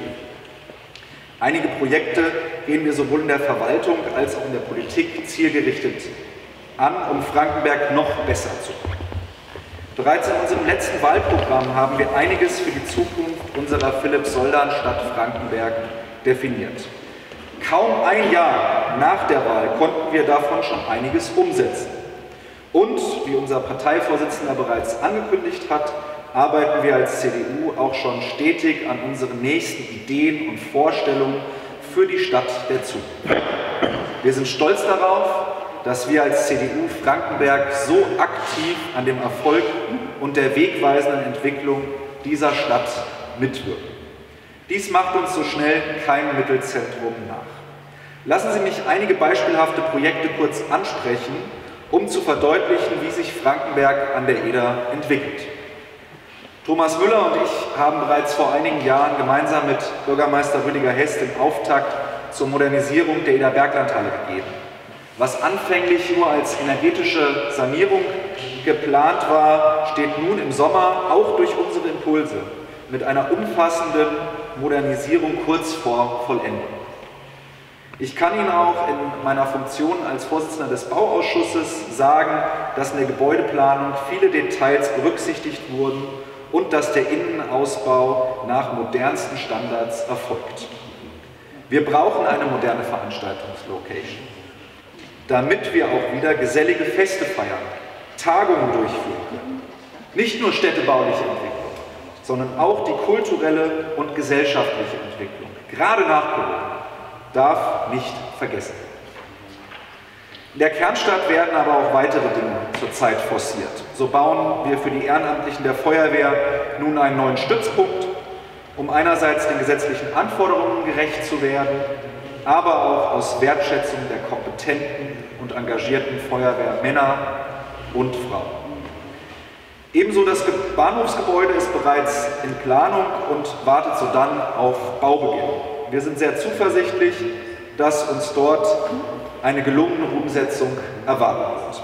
Einige Projekte gehen wir sowohl in der Verwaltung als auch in der Politik zielgerichtet an, um Frankenberg noch besser zu machen. Bereits in unserem letzten Wahlprogramm haben wir einiges für die Zukunft unserer Philipp-Soldan-Stadt Frankenberg definiert. Kaum ein Jahr nach der Wahl konnten wir davon schon einiges umsetzen. Und, wie unser Parteivorsitzender bereits angekündigt hat, arbeiten wir als C D U auch schon stetig an unseren nächsten Ideen und Vorstellungen für die Stadt der Zukunft. Wir sind stolz darauf, dass wir als C D U Frankenberg so aktiv an dem Erfolg und der wegweisenden Entwicklung dieser Stadt mitwirken. Dies macht uns so schnell kein Mittelzentrum nach. Lassen Sie mich einige beispielhafte Projekte kurz ansprechen, um zu verdeutlichen, wie sich Frankenberg an der Eder entwickelt. Thomas Müller und ich haben bereits vor einigen Jahren gemeinsam mit Bürgermeister Rüdiger Hess den Auftakt zur Modernisierung der Eder-Bergland-Halle gegeben. Was anfänglich nur als energetische Sanierung geplant war, steht nun im Sommer auch durch unsere Impulse mit einer umfassenden Modernisierung kurz vor Vollendung. Ich kann Ihnen auch in meiner Funktion als Vorsitzender des Bauausschusses sagen, dass in der Gebäudeplanung viele Details berücksichtigt wurden und dass der Innenausbau nach modernsten Standards erfolgt. Wir brauchen eine moderne Veranstaltungslocation, damit wir auch wieder gesellige Feste feiern, Tagungen durchführen können. Nicht nur städtebauliche Entwicklung, sondern auch die kulturelle und gesellschaftliche Entwicklung, gerade nach Corona, darf nicht vergessen werden. In der Kernstadt werden aber auch weitere Dinge zurzeit forciert. So bauen wir für die Ehrenamtlichen der Feuerwehr nun einen neuen Stützpunkt, um einerseits den gesetzlichen Anforderungen gerecht zu werden, aber auch aus Wertschätzung der kompetenten und engagierten Feuerwehrmänner und Frauen. Ebenso das Bahnhofsgebäude ist bereits in Planung und wartet sodann auf Baubeginn. Wir sind sehr zuversichtlich, dass uns dort eine gelungene Umsetzung erwarten wird.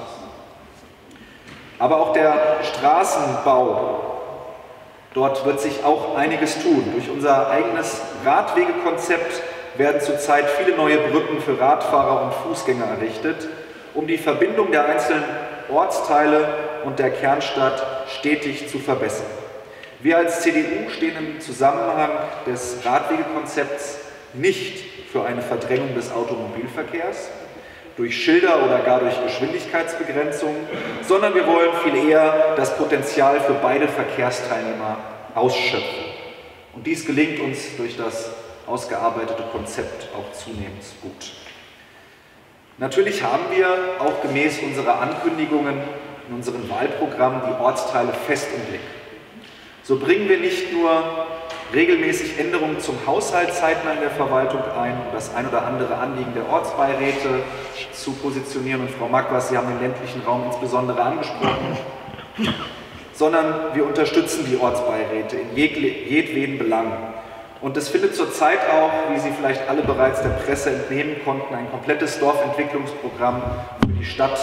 Aber auch der Straßenbau, dort wird sich auch einiges tun. Durch unser eigenes Radwegekonzept werden zurzeit viele neue Brücken für Radfahrer und Fußgänger errichtet, um die Verbindung der einzelnen Ortsteile und der Kernstadt stetig zu verbessern. Wir als C D U stehen im Zusammenhang des Radwegekonzepts nicht für eine Verdrängung des Automobilverkehrs durch Schilder oder gar durch Geschwindigkeitsbegrenzung, sondern wir wollen viel eher das Potenzial für beide Verkehrsteilnehmer ausschöpfen. Und dies gelingt uns durch das ausgearbeitete Konzept auch zunehmend gut. Natürlich haben wir auch gemäß unserer Ankündigungen in unserem Wahlprogramm die Ortsteile fest im Blick. So bringen wir nicht nur regelmäßig Änderungen zum Haushalt zeitnah in der Verwaltung ein, um das ein oder andere Anliegen der Ortsbeiräte zu positionieren. Und Frau Magwas, Sie haben den ländlichen Raum insbesondere angesprochen, sondern wir unterstützen die Ortsbeiräte in jedweden Belangen. Und es findet zurzeit auch, wie Sie vielleicht alle bereits der Presse entnehmen konnten, ein komplettes Dorfentwicklungsprogramm für die Stadt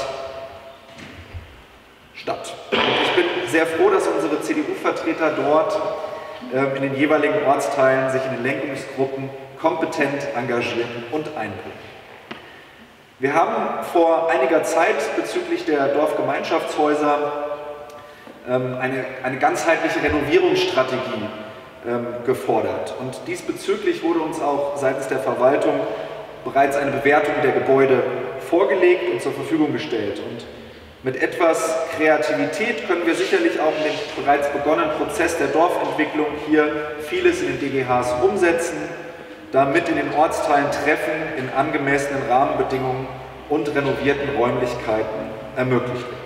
statt. Und ich bin sehr froh, dass unsere C D U-Vertreter dort äh, in den jeweiligen Ortsteilen sich in den Lenkungsgruppen kompetent engagieren und einbringen. Wir haben vor einiger Zeit bezüglich der Dorfgemeinschaftshäuser ähm, eine, eine ganzheitliche Renovierungsstrategie ähm, gefordert. Und diesbezüglich wurde uns auch seitens der Verwaltung bereits eine Bewertung der Gebäude vorgelegt und zur Verfügung gestellt. Und mit etwas Kreativität können wir sicherlich auch in den bereits begonnenen Prozess der Dorfentwicklung hier vieles in den D G Hs umsetzen, damit in den Ortsteilen Treffen in angemessenen Rahmenbedingungen und renovierten Räumlichkeiten ermöglicht werden.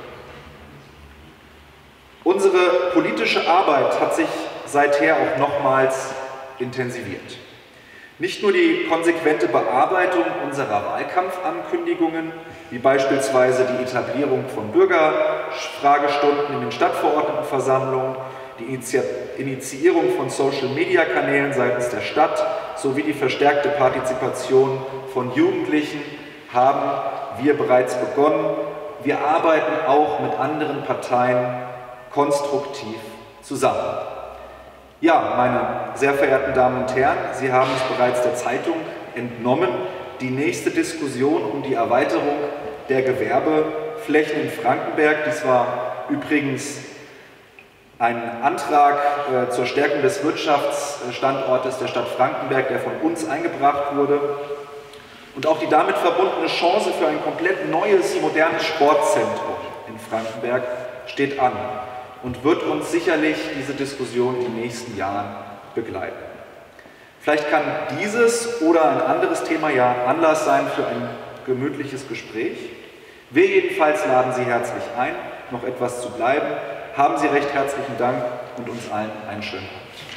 Unsere politische Arbeit hat sich seither auch nochmals intensiviert. Nicht nur die konsequente Bearbeitung unserer Wahlkampfankündigungen, wie beispielsweise die Etablierung von Bürgerfragestunden in den Stadtverordnetenversammlungen, die Initiierung von Social-Media-Kanälen seitens der Stadt sowie die verstärkte Partizipation von Jugendlichen haben wir bereits begonnen. Wir arbeiten auch mit anderen Parteien konstruktiv zusammen. Ja, meine sehr verehrten Damen und Herren, Sie haben es bereits der Zeitung entnommen. Die nächste Diskussion um die Erweiterung der Gewerbeflächen in Frankenberg, dies war übrigens ein Antrag äh, zur Stärkung des Wirtschaftsstandortes der Stadt Frankenberg, der von uns eingebracht wurde. Und auch die damit verbundene Chance für ein komplett neues, modernes Sportzentrum in Frankenberg steht an und wird uns sicherlich diese Diskussion in den nächsten Jahren begleiten. Vielleicht kann dieses oder ein anderes Thema ja Anlass sein für ein gemütliches Gespräch. Wir jedenfalls laden Sie herzlich ein, noch etwas zu bleiben. Haben Sie recht herzlichen Dank und uns allen einen schönen Abend.